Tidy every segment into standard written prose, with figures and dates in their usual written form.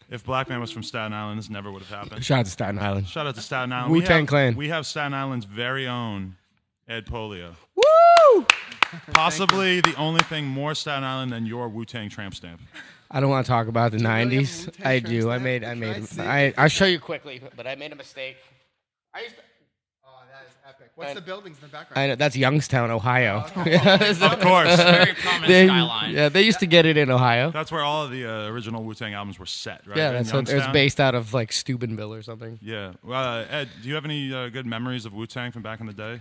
If Black Man was from Staten Island, this never would have happened. Shout out to Staten Island. Shout out to Staten Island. Wu Tang Clan. We have Staten Island's very own Ed Pollio. Woo! Possibly the only thing more Staten Island than your Wu Tang tramp stamp. I don't want to talk about the really have a '90s. Wu-Tang I tramp do. stamp? I'll show you quickly, but I made a mistake. Oh, that is epic. What's the buildings in the background? I know that's Youngstown, Ohio. Of course. Very prominent skyline. Yeah, they used to get it in Ohio. That's where all of the original Wu Tang albums were set, right? Yeah, In that's what, it was Youngstown? based out of like Steubenville or something. Yeah. Ed, do you have any good memories of Wu Tang from back in the day?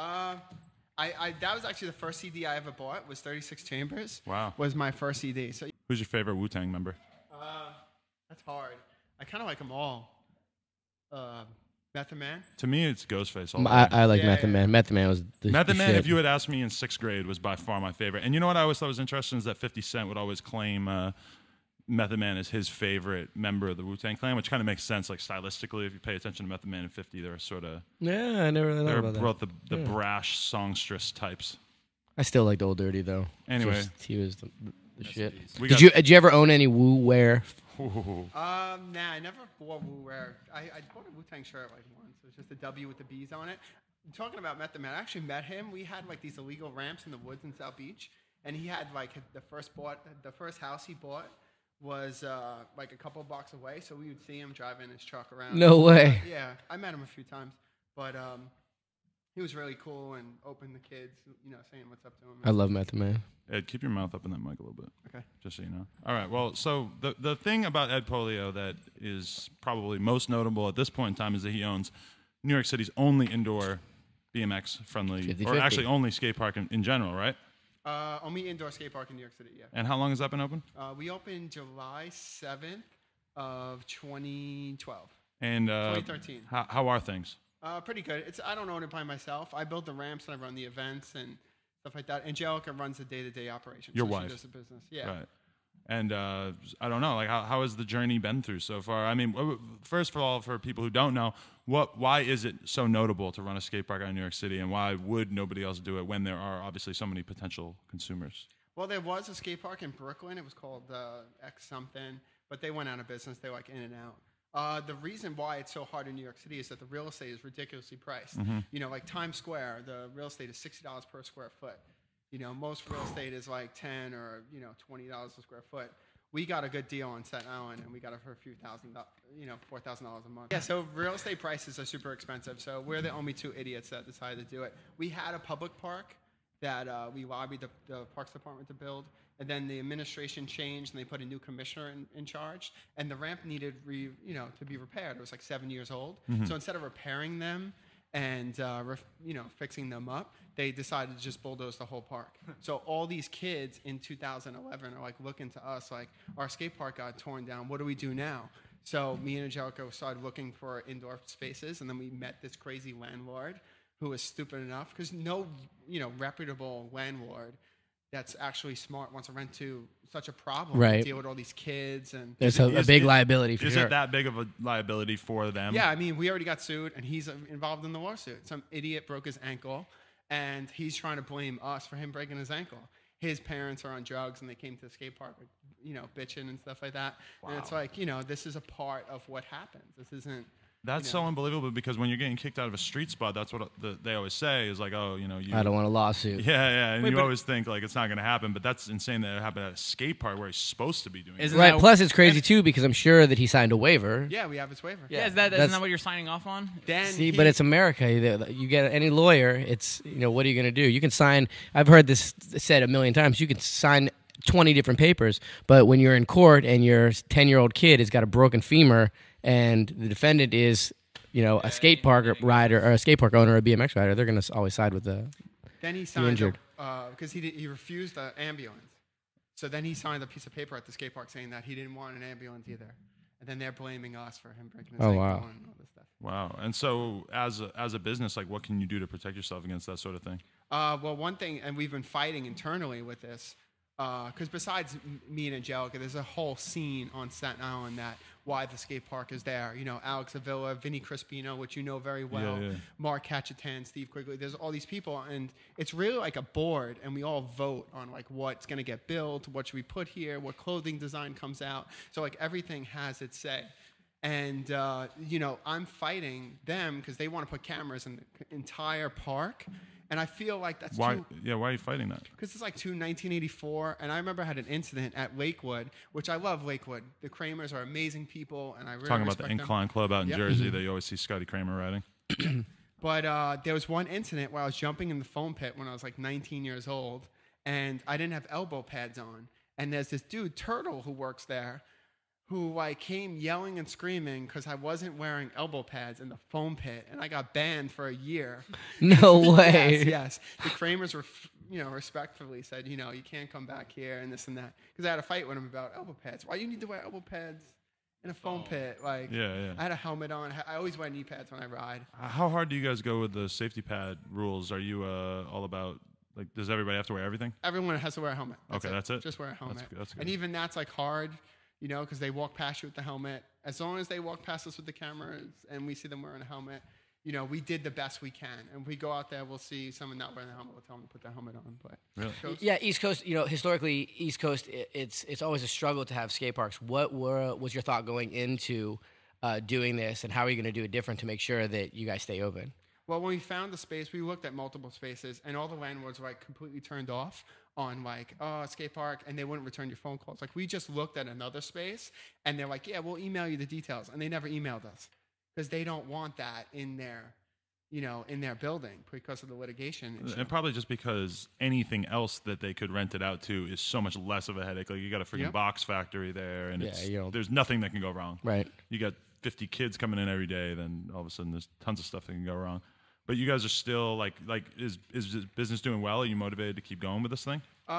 That was actually the first CD I ever bought. Was 36 Chambers. Wow. Was my first CD. So Who's your favorite Wu Tang member? that's hard. I kind of like them all. Method Man. To me, it's Ghostface. All the way. I like Yeah, Method yeah. Man. Method Man was the Method Man, shit. if you had asked me in 6th grade, was by far my favorite. And you know what I always thought was interesting is that 50 Cent would always claim Method Man as his favorite member of the Wu Tang Clan, which kind of makes sense, like stylistically. If you pay attention to Method Man and 50, they're sort of Yeah, I never really they're thought about that. both the brash songstress types. I still liked Old Dirty though. Anyway. He was the shit. We Did you ever own any Wu wear? Ooh. Nah, I never bought Wu Wear. I bought a Wu Tang shirt like once. It was just a W with the B's on it. Talking about Method Man, I actually met him. We had like these illegal ramps in the woods in South Beach, and he had like the first house he bought was like a couple blocks away. So we would see him driving his truck around. No way. Yeah, I met him a few times, but he was really cool and open to kids, saying what's up to him. I love Method Man. Ed, keep your mouth up in that mic a little bit. Okay. Just so you know. All right. Well, so the thing about Ed Pollio that is probably most notable at this point in time is that he owns New York City's only indoor BMX friendly, 50-50. or actually only skate park in general, right? Only indoor skate park in New York City, yeah. And how long has that been open? We opened July 7th of 2012. And 2013. How are things? Pretty good. I don't own it by myself. I build the ramps and I run the events and stuff like that. Angelica runs the day-to-day operations. Your so wife. She does the business. Yeah. Right. And I don't know, like how has the journey been through so far? I mean, first of all, for people who don't know, why is it so notable to run a skate park out in New York City, and why would nobody else do it when there are obviously so many potential consumers? Well, there was a skate park in Brooklyn. It was called X something, but they went out of business. They were like in and out. The reason why it's so hard in New York City is that the real estate is ridiculously priced. Mm-hmm. Like Times Square, the real estate is $60 per square foot. Most real estate is like $10 or $20 a square foot. We got a good deal on Staten Island, and we got it for a few $4,000 a month. Yeah, so real estate prices are super expensive. So we're the only two idiots that decided to do it. We had a public park that we lobbied the Parks Department to build, and then the administration changed, and they put a new commissioner in charge, and the ramp needed to be repaired. It was like 7 years old. Mm-hmm. So instead of repairing them and fixing them up, they decided to just bulldoze the whole park. So all these kids in 2011 are like looking to us like, our skate park got torn down. What do we do now? So me and Angelica started looking for indoor spaces, and then we met this crazy landlord who was stupid enough, because no reputable landlord that's actually smart wants to rent to such a problem, Right. deal with all these kids. And There's a big liability for Is sure. it that big of a liability for them? yeah, I mean, we already got sued, and he's involved in the lawsuit. Some idiot broke his ankle, and he's trying to blame us for him breaking his ankle. His parents are on drugs, and they came to the skate park, bitching and stuff like that. Wow. And it's like, this is a part of what happens. This isn't. That's so unbelievable, because when you're getting kicked out of a street spot, that's what they always say is like, oh, you I don't want a lawsuit. Yeah, and Wait, you but- always think like it's not going to happen, but that's insane that it happened at a skate park where he's supposed to be doing it. Isn't Right. that- Plus, it's crazy too because I'm sure that he signed a waiver. Yeah, we have his waiver. Yeah, isn't That's- that what you're signing off on? Then See, but it's America. You get any lawyer. It's what are you going to do? You can sign. I've heard this said a million times. You can sign 20 different papers, but when you're in court and your 10-year-old kid has got a broken femur, and the defendant is a skate park rider or a skate park owner or a BMX rider, they're going to always side with the. Then he signed injured. because he refused the ambulance. So then he signed a piece of paper at the skate park saying that he didn't want an ambulance either. And then they're blaming us for him breaking his ankle wow. and all this stuff. Wow. And so as a business, like what can you do to protect yourself against that sort of thing? Well, one thing, and we've been fighting internally with this, because besides me and Angelica, there's a whole scene on Staten Island that why the skate park is there. You know, Alex Avila, Vinny Crispino, which you know very well, Mark Hatchatan, Steve Quigley. There's all these people, and it's really like a board, and we all vote on like what's going to get built, what should we put here, what clothing design comes out. So like everything has its say. And, you know, I'm fighting them because they want to put cameras in the entire park. And I feel like that's why are you fighting that? Because it's like 1984, and I remember I had an incident at Lakewood, which I love Lakewood. The Kramers are amazing people, and I really Talking about the respect Incline Club out in Jersey that you always see Scotty Kramer riding. But there was one incident where I was jumping in the foam pit when I was like 19 years old, and I didn't have elbow pads on. And there's this dude, Turtle, who works there, who like came yelling and screaming because I wasn't wearing elbow pads in the foam pit, and I got banned for a year. No way. Yes. The Kramers were, you know, respectfully said, you know, you can't come back here and this and that, because I had a fight with him about elbow pads. Why do you need to wear elbow pads in a foam pit? Like, I had a helmet on. I always wear knee pads when I ride. How hard do you guys go with the safety pad rules? Are you all about, like, does everybody have to wear everything? Everyone has to wear a helmet. That's it? Just wear a helmet. That's good. And even that's like hard. You know, because they walk past you with the helmet. As long as they walk past us with the cameras and we see them wearing a helmet, you know, we did the best we can. And if we go out there, we'll see someone not wearing a helmet. We'll tell them to put the helmet on. But really? Yeah, East Coast. You know, historically, East Coast, it's always a struggle to have skate parks. What was your thought going into doing this, and how are you going to do it different to make sure that you guys stay open? Well, when we found the space, we looked at multiple spaces, and all the landlords were like completely turned off on like, oh, skate park, and they wouldn't return your phone calls. Like, we just looked at another space, and they're like, yeah, we'll email you the details, and they never emailed us because they don't want that in their, you know, in their building because of the litigation. And probably just because anything else that they could rent it out to is so much less of a headache. Like, you got a freaking box factory there, and there's nothing that can go wrong. Right. You got 50 kids coming in every day, then all of a sudden there's tons of stuff that can go wrong. But you guys are still like is business doing well? Are you motivated to keep going with this thing?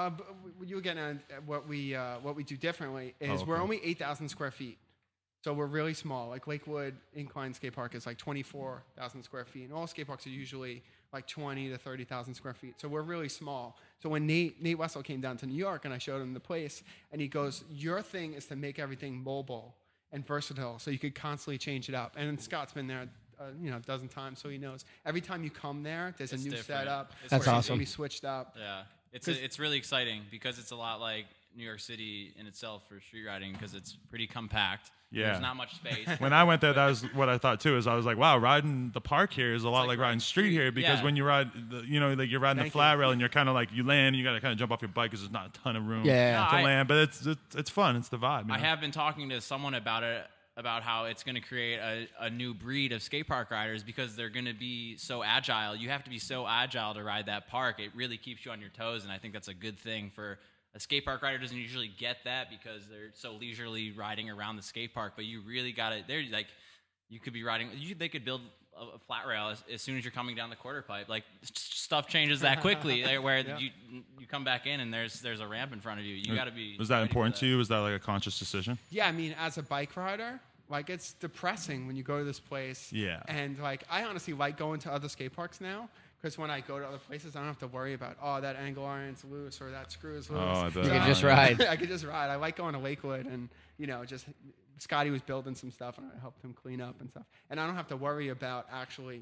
You again, what we do differently is we're only 8,000 square feet, so we're really small. Like Lakewood Incline Skate Park is like 24,000 square feet, and all skate parks are usually like 20 to 30,000 square feet. So we're really small. So when Nate Wessel came down to New York and I showed him the place, and he goes, "Your thing is to make everything mobile and versatile, so you could constantly change it up." And Scott's been there, you know, a dozen times, so he knows. Every time you come there, there's a new setup. That's awesome. We switched up. Yeah, it's really exciting because it's a lot like New York City in itself for street riding because it's pretty compact. Yeah. There's not much space. When I went there, that was what I thought too. Is I was like, wow, riding the park here is a lot like riding street here, because when you ride, like you're riding the flat rail and you're kind of like, you land and you got to kind of jump off your bike because there's not a ton of room to land. But it's fun. It's the vibe. You know? I have been talking to someone about it, about how it's going to create a new breed of skate park riders because they're going to be so agile. You have to be so agile to ride that park. It really keeps you on your toes, and I think that's a good thing for a skate park rider. Doesn't usually get that because they're so leisurely riding around the skate park, but you really got it. They're like, you could be riding. They could build a flat rail as soon as you're coming down the quarter pipe. Like, stuff changes that quickly. Where you come back in and there's a ramp in front of you. You got to be. Was that important to you? Was that like a conscious decision? Yeah, I mean, as a bike rider, like, it's depressing when you go to this place. Yeah. And like, I honestly like going to other skate parks now. Because when I go to other places, I don't have to worry about, oh, that angle iron's loose or that screw is loose. Oh, I bet. You can just ride. I could just ride. I like going to Lakewood, and, you know, just Scotty was building some stuff, and I helped him clean up and stuff. And I don't have to worry about actually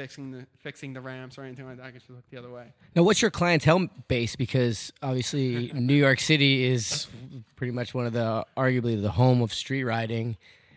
fixing the ramps or anything like that. I can just look the other way. Now, what's your clientele base? Because obviously New York City is pretty much arguably the home of street riding,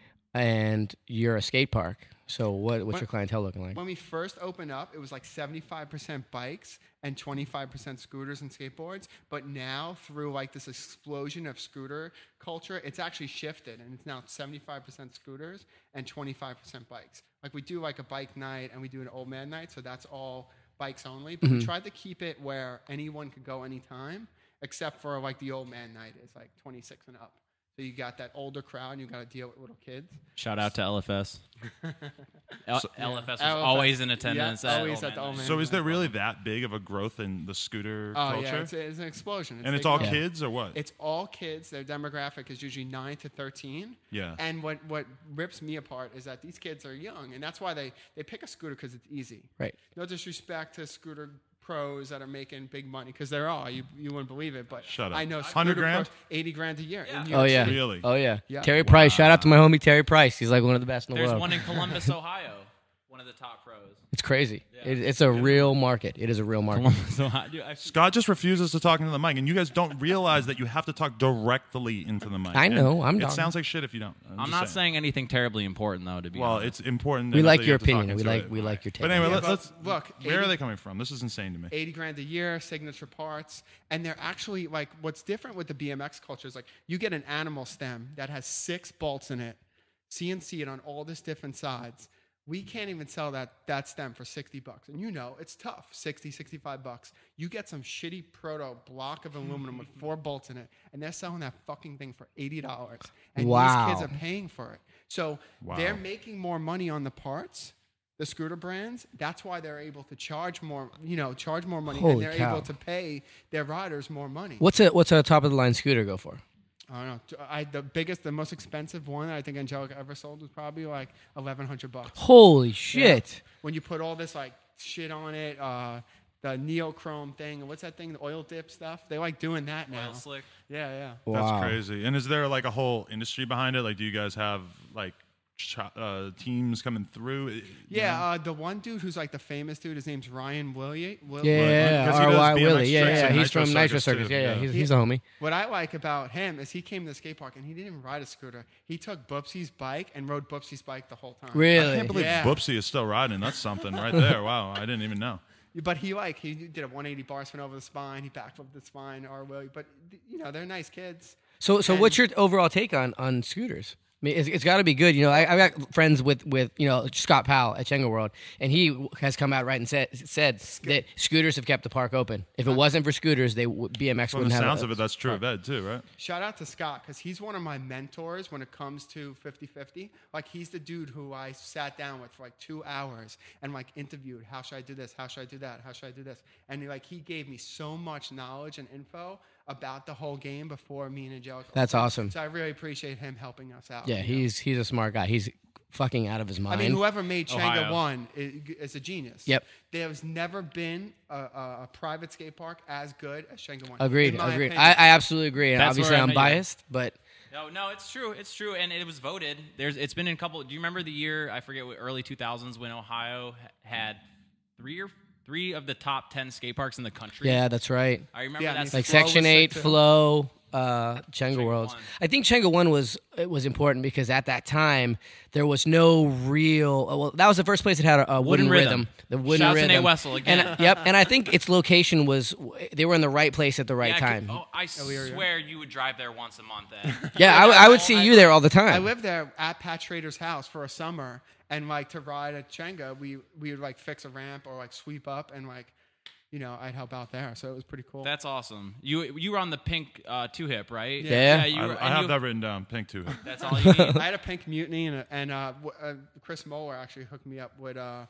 and you're a skate park. So what's your clientele looking like? When we first opened up, it was like 75% bikes and 25% scooters and skateboards. But now, through like this explosion of scooter culture, it's actually shifted, and it's now 75% scooters and 25% bikes. Like, we do like a bike night and we do an old man night, so that's all bikes only. But we tried to keep it where anyone could go anytime, except for like the old man night is like 26 and up. So you got that older crowd, and you got to deal with little kids. Shout out to LFS. LFS was always in attendance. Yeah, always at the old man. So is there really that big of a growth in the scooter culture? Yeah, it's an explosion. And it's all kids or what? It's all kids. Their demographic is usually 9 to 13. Yeah. And what rips me apart is that these kids are young, and that's why they pick a scooter, because it's easy. Right. No disrespect to scooter pros that are making big money because there are. You wouldn't believe it, but Shut up. I know 100 scooter grand? pros, 80 grand a year. in New Oh York yeah. City. Really? Oh yeah. Yeah. Terry Price. Shout out to my homie Terry Price. He's like one of the best in the There's world. one in Columbus, Ohio. One of the top pros. It's crazy. It's a real market. It is a real market. Columbus, Ohio. Dude, Scott just refuses to talk into the mic, and you guys don't realize that you have to talk directly into the mic. I know, And I'm It talking. sounds like shit if you don't. I'm not saying anything terribly important though. To be Well, honest. it's important. We that like you your have to talk opinion. We into like it. we like your take. But anyway, Yeah, let's but look, Where 80 are they coming from? This is insane to me. 80 grand a year, signature parts, and they're actually like what's different with the BMX culture is like you get an animal stem that has 6 bolts in it, CNC'd on all this different sides. We can't even sell that stem for $60, and you know it's tough. 60, 65 bucks. You get some shitty proto block of aluminum with 4 bolts in it, and they're selling that fucking thing for $80, and Wow. these kids are paying for it. So Wow. they're making more money on the parts. The scooter brands, that's why they're able to charge more, charge more money, Holy and they're cow. able to pay their riders more money. What's a top of the line scooter go for? I don't know. The most expensive one I think Angelica ever sold was probably like $1,100. Holy shit! When you put all this like shit on it, the neochrome thing, what's that thing? The oil dip stuff. They like doing that now. Oil slick. Yeah. That's Wow. crazy. And is there like a whole industry behind it? Like, do you guys have like teams coming through? Yeah, the one dude who's like the famous dude, his name's Ryan William. Yeah, Because he does R.Y. BMX Willie. Yeah, tricks yeah. and He's Nitro from Nitro Circus, Circus. too. Yeah, Yeah. he's a homie. What I like about him is he came to the skate park and he didn't even ride a scooter. He took Boopsie's bike and rode Boopsie's bike the whole time. I Really? can't believe Yeah. Boopsie is still riding. That's something right there. Wow, I didn't even know. But he did a 180 bar spin over the spine. He backflipped the spine. But they're nice kids. So And- what's your overall take on scooters? I mean, it's got to be good. I got friends with Scott Powell at Shenga World, and he has come out right and said that scooters have kept the park open. If it wasn't for scooters, BMX From the wouldn't have. sounds of it, that's true of Ed too, right? Shout out to Scott because he's one of my mentors when it comes to 50-50. Like he's the dude who I sat down with for like 2 hours and like interviewed. How should I do this? How should I do that? How should I do this? And he gave me so much knowledge and info about the whole game before me and Angelica. That's awesome. So I really appreciate him helping us out. Yeah, he's a smart guy. He's fucking out of his I mind. mean, whoever made Changa Ohio. 1 is a genius. Yep. There's never been a private skate park as good as Changa 1. Agreed. in my Agreed. opinion. I absolutely agree. And That's obviously, where I I'm met you. biased, but No, it's true. It's true, and it was voted. It's been in a couple. Do you remember the year? I forget what early 2000s when Ohio had three of the top 10 skate parks in the country. yeah, that's right. I remember Yeah, I that. mean, Like Flow Section was 8, sick, too. Flow, Chenga Worlds. 1. I think Chenga 1 was important because at that time there was no real. Well, that was the first place that had a wooden rhythm. The wooden Shouts to rhythm. Nate Wessel again. And, yep, and I think its location was they were in the right place at the right Yeah, time. I swear you would drive there once a month. Ed. Yeah, I would see you there all the time. I lived there at Pat Schrader's house for a summer, and to ride at Chenga, we would fix a ramp or sweep up, and I'd help out there. So it was pretty cool. That's awesome. You were on the pink two hip, right? Yeah. you were, I have that written down. Pink too. That's all you need. I had a pink Mutiny, and Chris Moeller actually hooked me up with a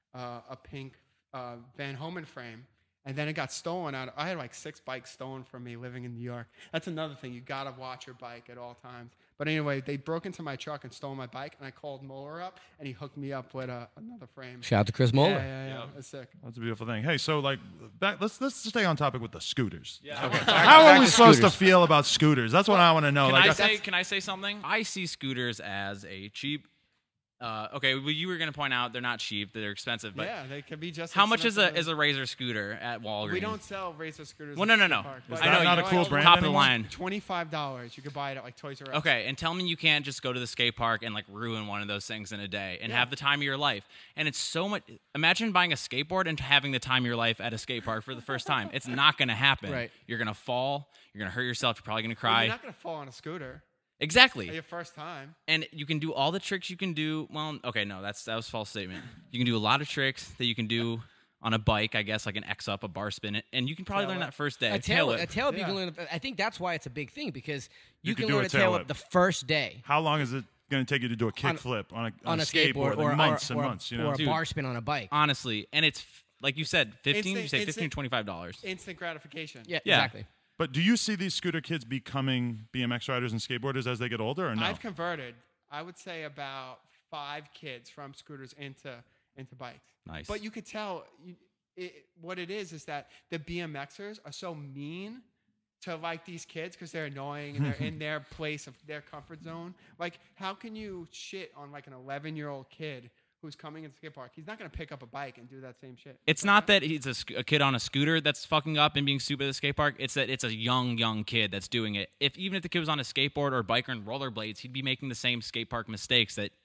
pink Van Homan frame. And then it got stolen out. I had 6 bikes stolen from me living in New York. That's another thing. You got to watch your bike at all times. But anyway, they broke into my truck and stole my bike, and I called Moeller up, and he hooked me up with another frame. Shout out to Chris Moeller. Yeah. Yep. That's sick. That's a beautiful thing. Hey, so back. Let's stay on topic with the scooters. Yeah. Okay. How are we to supposed scooters. to feel about scooters? That's what I want to know. Can I say something? I see scooters as a cheap. Okay, well, you were going to point out they're not cheap; they're expensive. But Yeah, they could be just. how much is expensive. a Razor scooter at Walgreens? We don't sell Razor scooters. Well, at no. Skate Park, Is but that not a you know cool what? brand Top of the anymore? line. $25. You could buy it at Toys R Us. Okay, and tell me you can't just go to the skate park and ruin one of those things in a day and have the time of your life. And it's so much. Imagine buying a skateboard and having the time of your life at a skate park for the first time. It's not going to happen. Right. You're going to fall. You're going to hurt yourself. You're probably going to Well, cry. you're not gonna fall on a scooter. Exactly. Your first time. And you can do all the tricks you can do. Well, okay, no, that was a false statement. You can do a lot of tricks that you can do on a bike, I guess, like an X up, a bar spin, and you can probably learn that first day. A tail whip. Yeah. You can learn. I think that's why it's a big thing because you could can do learn a a tail tail whip. whip the first day How long is it going to take you to do a kick flip on a skateboard? or Months or, and months. You know. or a Dude. bar spin on a bike. Honestly, and it's like you said, 15. You Instant- say 15 or $25. Instant gratification. Yeah, Yeah. exactly. But do you see these scooter kids becoming BMX riders and skateboarders as they get older, or no? I've converted, I would say, about 5 kids from scooters into bikes. Nice. But you could tell what it is that the BMXers are so mean to like these kids because they're annoying and they're in their place of their comfort zone. Like, how can you shit on like an 11-year-old kid who's coming into the skate park? He's not going to pick up a bike and do that same shit. It's not that he's a kid on a scooter that's fucking up and being stupid at the skate park. It's that it's a young kid that's doing it. Even if the kid was on a skateboard or a bike or in rollerblades, he'd be making the same skate park mistakes that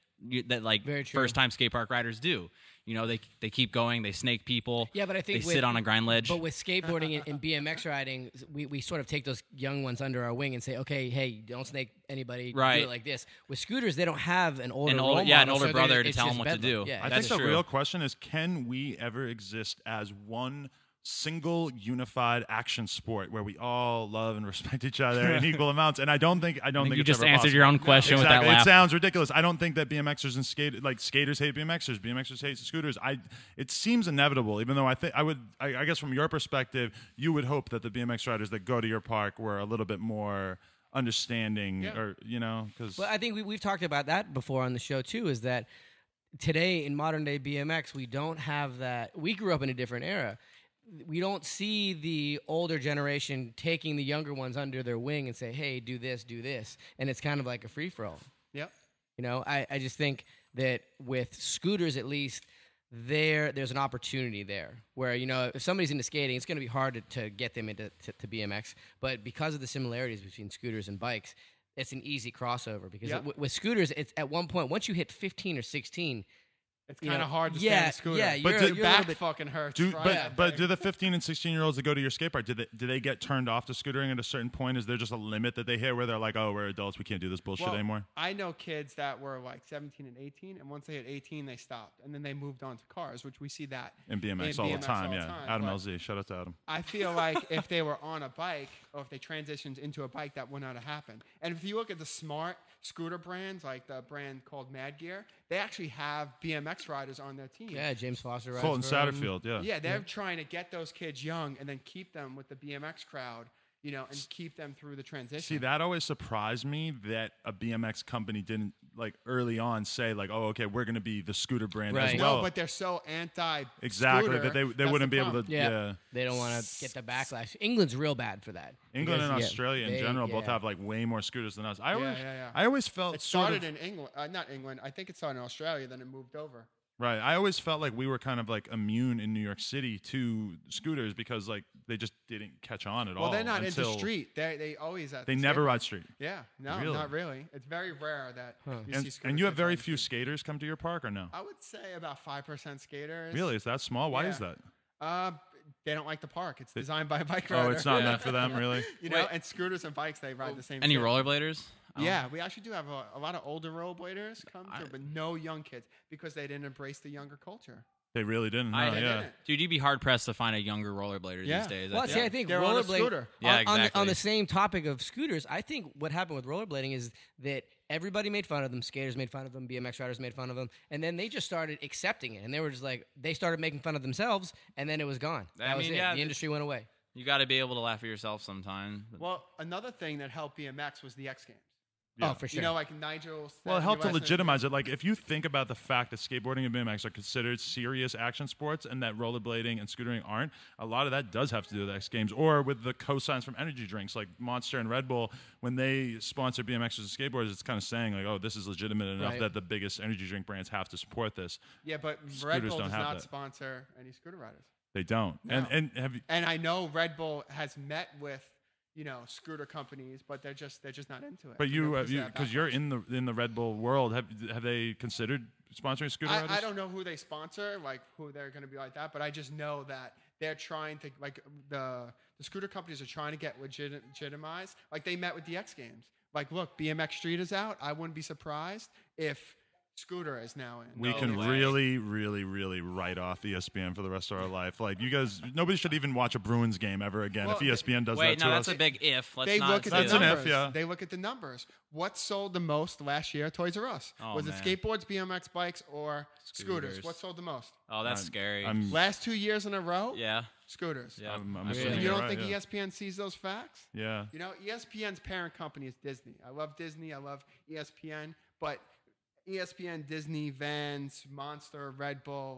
first time skate park riders do. You know, they keep going, they snake people. Yeah, but I think they sit on a grind ledge. But with skateboarding and BMX riding, we sort of take those young ones under our wing and say, okay, hey, don't snake anybody. Right. Do it like this. With scooters, they don't have an older an older brother to tell them what to do. Yeah, I think the real question is, can we ever exist as one single unified action sport where we all love and respect each other in equal amounts? And I don't think you it's just ever answered possible. your own question with that Exactly. laugh. It sounds ridiculous. I don't think that BMXers and skaters hate BMXers hate scooters. It seems inevitable, even though I guess from your perspective, you would hope that the BMX riders that go to your park were a little bit more understanding, or because. Well, I think we've talked about that before on the show too. Is that today in modern day BMX, we don't have that. We grew up in a different era. We don't see the older generation taking the younger ones under their wing and say, hey, do this, and it's kind of like a free for all. Yep. I just think that with scooters, at least, there's an opportunity there where, if somebody's into skating, it's going to be hard to get them into to BMX. But because of the similarities between scooters and bikes, it's an easy crossover. Because with scooters, it's at one point, once you hit 15 or 16, it's kind of hard to stay on a scooter. Yeah, but your back fucking hurts. But do the 15 and 16-year-olds that go to your skate park, do they get turned off to scootering at a certain point? Is there just a limit that they hit where they're like, oh, we're adults, we can't do this bullshit anymore? I know kids that were like 17 and 18, and once they hit 18, they stopped. And then they moved on to cars, which we see that in BMX all the time, yeah. Adam LZ, shout out to Adam. I feel like if they were on a bike or if they transitioned into a bike, that would not have happened. And if you look at the smart scooter brands, like the brand called Mad Gear, they actually have BMX riders on their team. Yeah, James Foster rides Colton for 'em. Satterfield, yeah. Yeah, they're trying to get those kids young and then keep them with the BMX crowd, and keep them through the transition. See, that always surprised me that a BMX company didn't, early on say, oh, okay, we're going to be the scooter brand as well. No, but they're so anti-scooter. Exactly, that they wouldn't be able to, yeah. They don't want to get the backlash. England's real bad for that. England and Australia in general both have, way more scooters than us. I always felt it started in England. Not England. I think it started in Australia, then it moved over. Right. I always felt like we were kind of immune in New York City to scooters because they just didn't catch on at all. Well, they're not into street. They always they never ride street. Yeah. No, really? Not really. It's very rare that you see scooters. And you have very few skaters come to your park or no? I would say about 5% skaters. Really? Is that small? Why is that? They don't like the park. It's designed by a bike rider. Oh, it's not meant for them, really? And scooters and bikes, they ride the same Any shit. rollerbladers? Yeah, we actually do have a lot of older rollerbladers come through, but no young kids because they didn't embrace the younger culture. They really didn't. No, didn't. Dude, you'd be hard pressed to find a younger rollerblader these days. Well, I think they're on a scooter. On the same topic of scooters, I think what happened with rollerblading is that everybody made fun of them. Skaters made fun of them. BMX riders made fun of them. And then they just started accepting it. And they were just they started making fun of themselves, and then it was gone. That was it. The industry went away. You got to be able to laugh at yourself sometime. Well, another thing that helped BMX was the X Games. Yeah. Oh, for sure. Nigel. Well, it helped to legitimize it. If you think about the fact that skateboarding and BMX are considered serious action sports and that rollerblading and scootering aren't, a lot of that does have to do with X Games or with the cosigns from energy drinks like Monster and Red Bull. When they sponsor BMXers and skateboarders, it's kind of saying oh, this is legitimate enough that the biggest energy drink brands have to support this. Yeah, but Scooters Red Bull don't does have not that. sponsor any scooter riders. They don't. No. And have you, and I know Red Bull has met with scooter companies, but they're just not into it. But because you're in the Red Bull world, have they considered sponsoring scooter riders? I don't know who they sponsor, who they're going to be like that, but I just know that they're trying to the scooter companies are trying to get legitimized. They met with the X Games. Look, BMX Street is out. I wouldn't be surprised if Scooter is now in. We can really, really, really write off ESPN for the rest of our life. You guys, nobody should even watch a Bruins game ever again if ESPN does that to us. Wait, no, that's a big if. They look at the That's an numbers. if, yeah. They look at the numbers. What sold the most last year? Toys R Us. Was it skateboards, BMX bikes, or scooters? What sold the most? Oh, that's scary. Last 2 years in a row? Yeah. Scooters. Yeah. I'm And you don't think ESPN sees those facts? Yeah. ESPN's parent company is Disney. I love Disney. I love ESPN. But ESPN, Disney, Vans, Monster, Red Bull,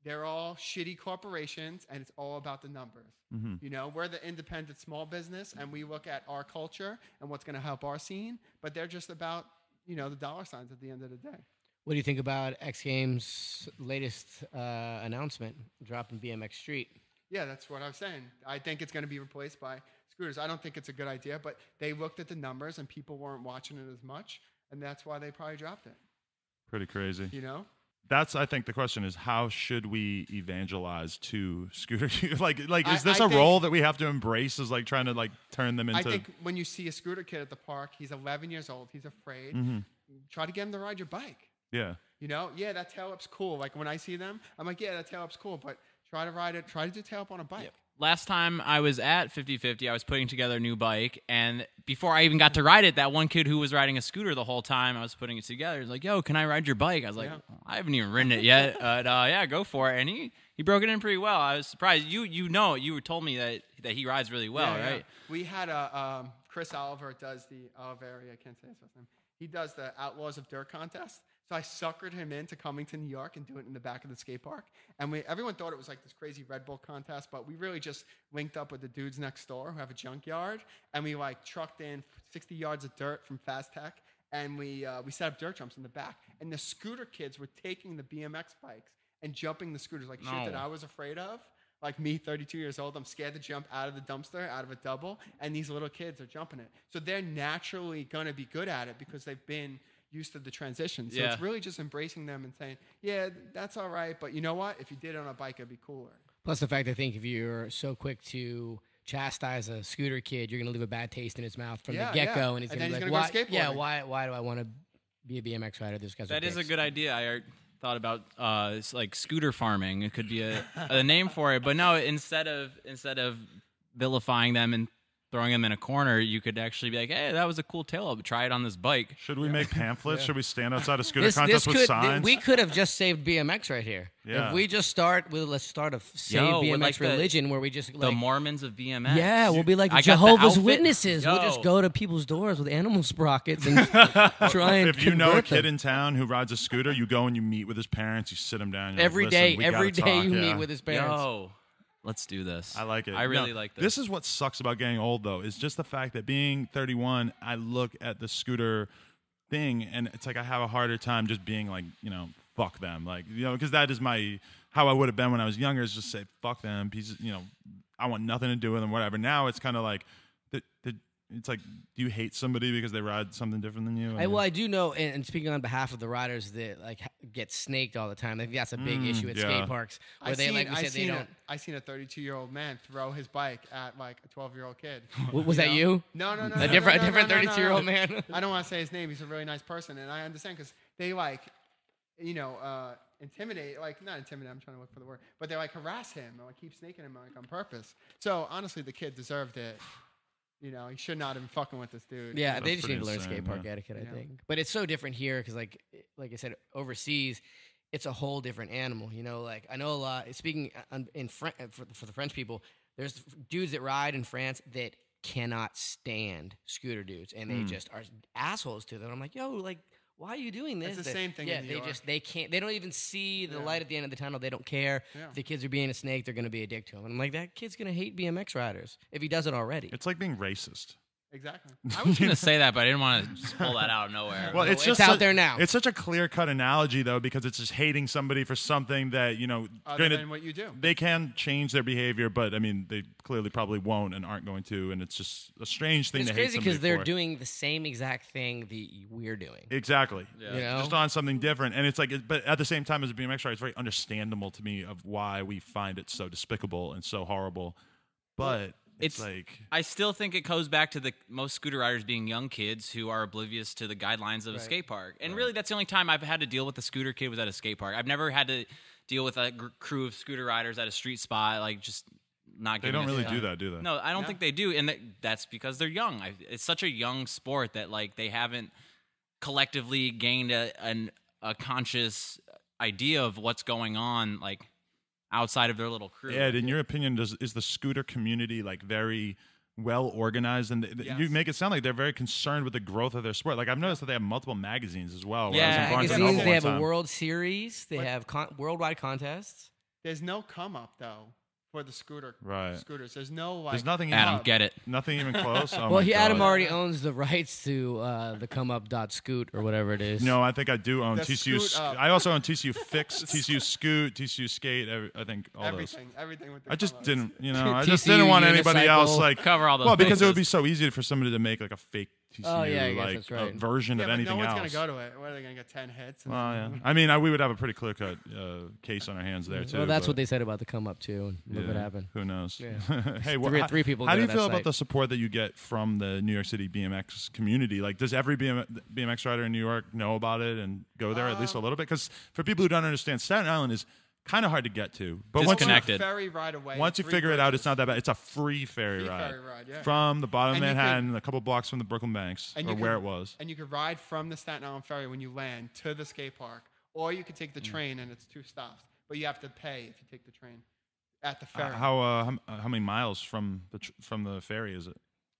they're all shitty corporations, and it's all about the numbers. You know, we're the independent small business, and we look at our culture and what's going to help our scene, but they're just about, you know, the dollar signs at the end of the day. What do you think about X Games' latest announcement, dropping BMX Street? Yeah, that's what I was saying. I think it's going to be replaced by scooters. I don't think it's a good idea, but they looked at the numbers, and people weren't watching it as much, and that's why they probably dropped it. Pretty crazy. You know? That's, I think the question is, how should we evangelize to scooter? Is this a role that we have to embrace, is like trying to like turn them into? I think when you see a scooter kid at the park, he's 11 years old, he's afraid, try to get him to ride your bike. Yeah. You know, yeah, that tail up's cool. Like when I see them, I'm like, yeah, that tail up's cool, but try to ride it, try to do tail up on a bike. Yep. Last time I was at 50/50, I was putting together a new bike, and before I even got to ride it, that one kid who was riding a scooter the whole time I was putting it together was like, yo, can I ride your bike? I was like, I haven't even ridden it yet, but yeah, go for it. And he broke it in pretty well. I was surprised. You told me that he rides really well, right? Yeah. We had Chris Oliver does the Oliveri, I can't say his last name. He does the Outlaws of Dirt contest. So I suckered him into coming to New York and doing it in the back of the skate park. And everyone thought it was like this crazy Red Bull contest, but we really just linked up with the dudes next door who have a junkyard, and we like trucked in 60 yards of dirt from Fast Tech, and we set up dirt jumps in the back. And the scooter kids were taking the BMX bikes and jumping the scooters, like shit that I was afraid of. Like me, 32 years old, I'm scared to jump out of the dumpster, out of a double, and these little kids are jumping it. So they're naturally going to be good at it because they've been used to the transition. So it's really just embracing them and saying, yeah, that's all right, but you know what? If you did it on a bike, it'd be cooler. Plus the fact, I think, if you're so quick to chastise a scooter kid, you're going to leave a bad taste in his mouth from the get-go, and he's going to be like, why do I want to be a BMX rider? Those guys That are is dicks. a good idea. I thought about it's like scooter farming. It could be a name for it, but no, instead of vilifying them and throwing them in a corner, you could actually be like, hey, that was a cool tail up. Try it on this bike. Should we make pamphlets? Should we stand outside a scooter contest with signs? We could have just saved BMX right here. Yeah. If we just start with, let's start a save BMX like religion where we just like the Mormons of BMX. Yeah, we'll be like the Jehovah's Witnesses. We'll just go to people's doors with animal sprockets and try and if you know a kid them. in town who rides a scooter, you go and you meet with his parents, you sit him down. Every day you meet with his parents. Yo. Let's do this. I like it. I really like this. This is what sucks about getting old, though, is just the fact that being 31, I look at the scooter thing, and it's like I have a harder time just being like, you know, fuck them. Like, you know, because that is how I would have been when I was younger, is just say, fuck them. Pieces, you know, I want nothing to do with them, whatever. Now it's kind of like, it's like, do you hate somebody because they ride something different than you? Well, I do know, and speaking on behalf of the riders that like get snaked all the time, I think that's a big issue at skate parks where I seen a 32-year-old man throw his bike at like a 12-year-old kid. Was that you? No. A different 32-year-old man. I don't want to say his name. He's a really nice person, and I understand because they like, you know, intimidate. Like not intimidate. I'm trying to look for the word, but they like harass him or like keep snaking him like on purpose. So honestly, the kid deserved it. You know, he should not have been fucking with this dude. Yeah, That's they just need to pretty learn skate park etiquette, I think. But it's so different here because, like I said, overseas, it's a whole different animal. You know, like I know a lot. Speaking in for the French people, there's dudes that ride in France that cannot stand scooter dudes, and they just are assholes to them. And I'm like, yo, like, why are you doing this? It's the same thing. Yeah, in New York. they can't. They don't even see the light at the end of the tunnel. They don't care. Yeah. If the kids are being a snake, they're going to be a dick to him. And I'm like, that kid's going to hate BMX riders if he does it already. It's like being racist. Exactly. I was going to say that, but I didn't want to just pull that out of nowhere. Well, it's out there now. It's such a clear-cut analogy, though, because it's just hating somebody for something that, you know, Other than what you do. They can change their behavior, but, I mean, they clearly probably won't and aren't going to, and it's just a strange thing to hate somebody for. It's crazy because they're doing the same exact thing that we're doing. Exactly. Yeah. You know? Just on something different. And it's like, but at the same time, as a BMX rider, it's very understandable to me of why we find it so despicable and so horrible. But it's like, I still think it goes back to the most scooter riders being young kids who are oblivious to the guidelines of a skate park. And really, that's the only time I've had to deal with a scooter kid was at a skate park. I've never had to deal with a crew of scooter riders at a street spot, like just not giving they don't really shit. do that, do they? No, I don't think they do. And that's because they're young. It's such a young sport that like they haven't collectively gained a conscious idea of what's going on, like outside of their little crew. Ed, in your opinion, is the scooter community like very well organized? And you make it sound like they're very concerned with the growth of their sport. Like I've noticed that they have multiple magazines as well. Yeah, magazines. They have a World Series. They have worldwide contests. There's no come up though for the scooters. There's no like. There's nothing. Adam, get it. Nothing even close. Oh Well, my Adam God. already owns the rights to the comeup.scoot or whatever it is. No, I think I do own The TCU. Scoot Up. I also own TCU Fix, TCU Scoot, TCU Skate. I think all those. Everything with the I just come-ups. didn't, I just TCU didn't want anybody Unicycle. else like Cover all those Well, because it would bases. be so easy for somebody to make like a fake TCU, Oh, yeah, I guess like that's right. a version Yeah, of but anything no one's else. gonna go to it. What are they gonna get 10 hits? And Well, then- yeah. I mean, we would have a pretty clear-cut case on our hands there too. Well, that's but, what they said about the come up too. And look what yeah, happened. Who knows? Yeah. Hey, Three people How go do you to feel that about site. the support that you get from the New York City BMX community? Like, does every BMX rider in New York know about it and go there at least a little bit? Because for people who don't understand, Staten Island is kind of hard to get to. But Disconnected. Ferry ride away. once you 3 figure it out, bridges. it's not that bad. It's a free ferry Free ride. ferry ride, yeah. From the bottom of And you Manhattan, a couple blocks from the Brooklyn Banks, And or you where could- it was. And you could ride from the Staten Island ferry when you land to the skate park, or you could take the train and it's 2 stops, but you have to pay if you take the train at the ferry. How many miles from the ferry is it?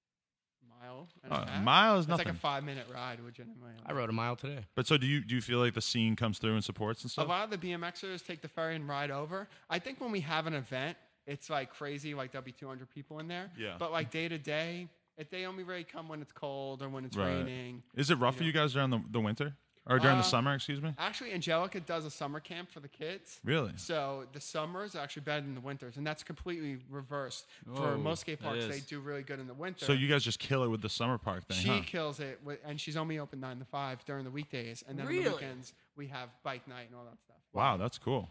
Mile and a half? Mile is It's nothing. like a 5-minute ride, legitimately. I rode a mile today. But so do you feel like the scene comes through and supports and A stuff? lot of the BMXers take the ferry and ride over. I think when we have an event, it's like crazy, like there'll be 200 people in there. Yeah. But like day to day, if they only really come when it's cold or when it's Right. raining. Is it rough for you guys during the winter or during the summer? Excuse me. Actually, Angelica does a summer camp for the kids. Really? So the summers are actually better than the winters, and that's completely reversed. For Whoa, most skate that parks, is. they do really good in the winter. So you guys just kill it with the summer park thing, She huh? kills it, and she's only open 9 to 5 during the weekdays, and then on the Really? weekends we have bike night and all that stuff. Wow, that's cool.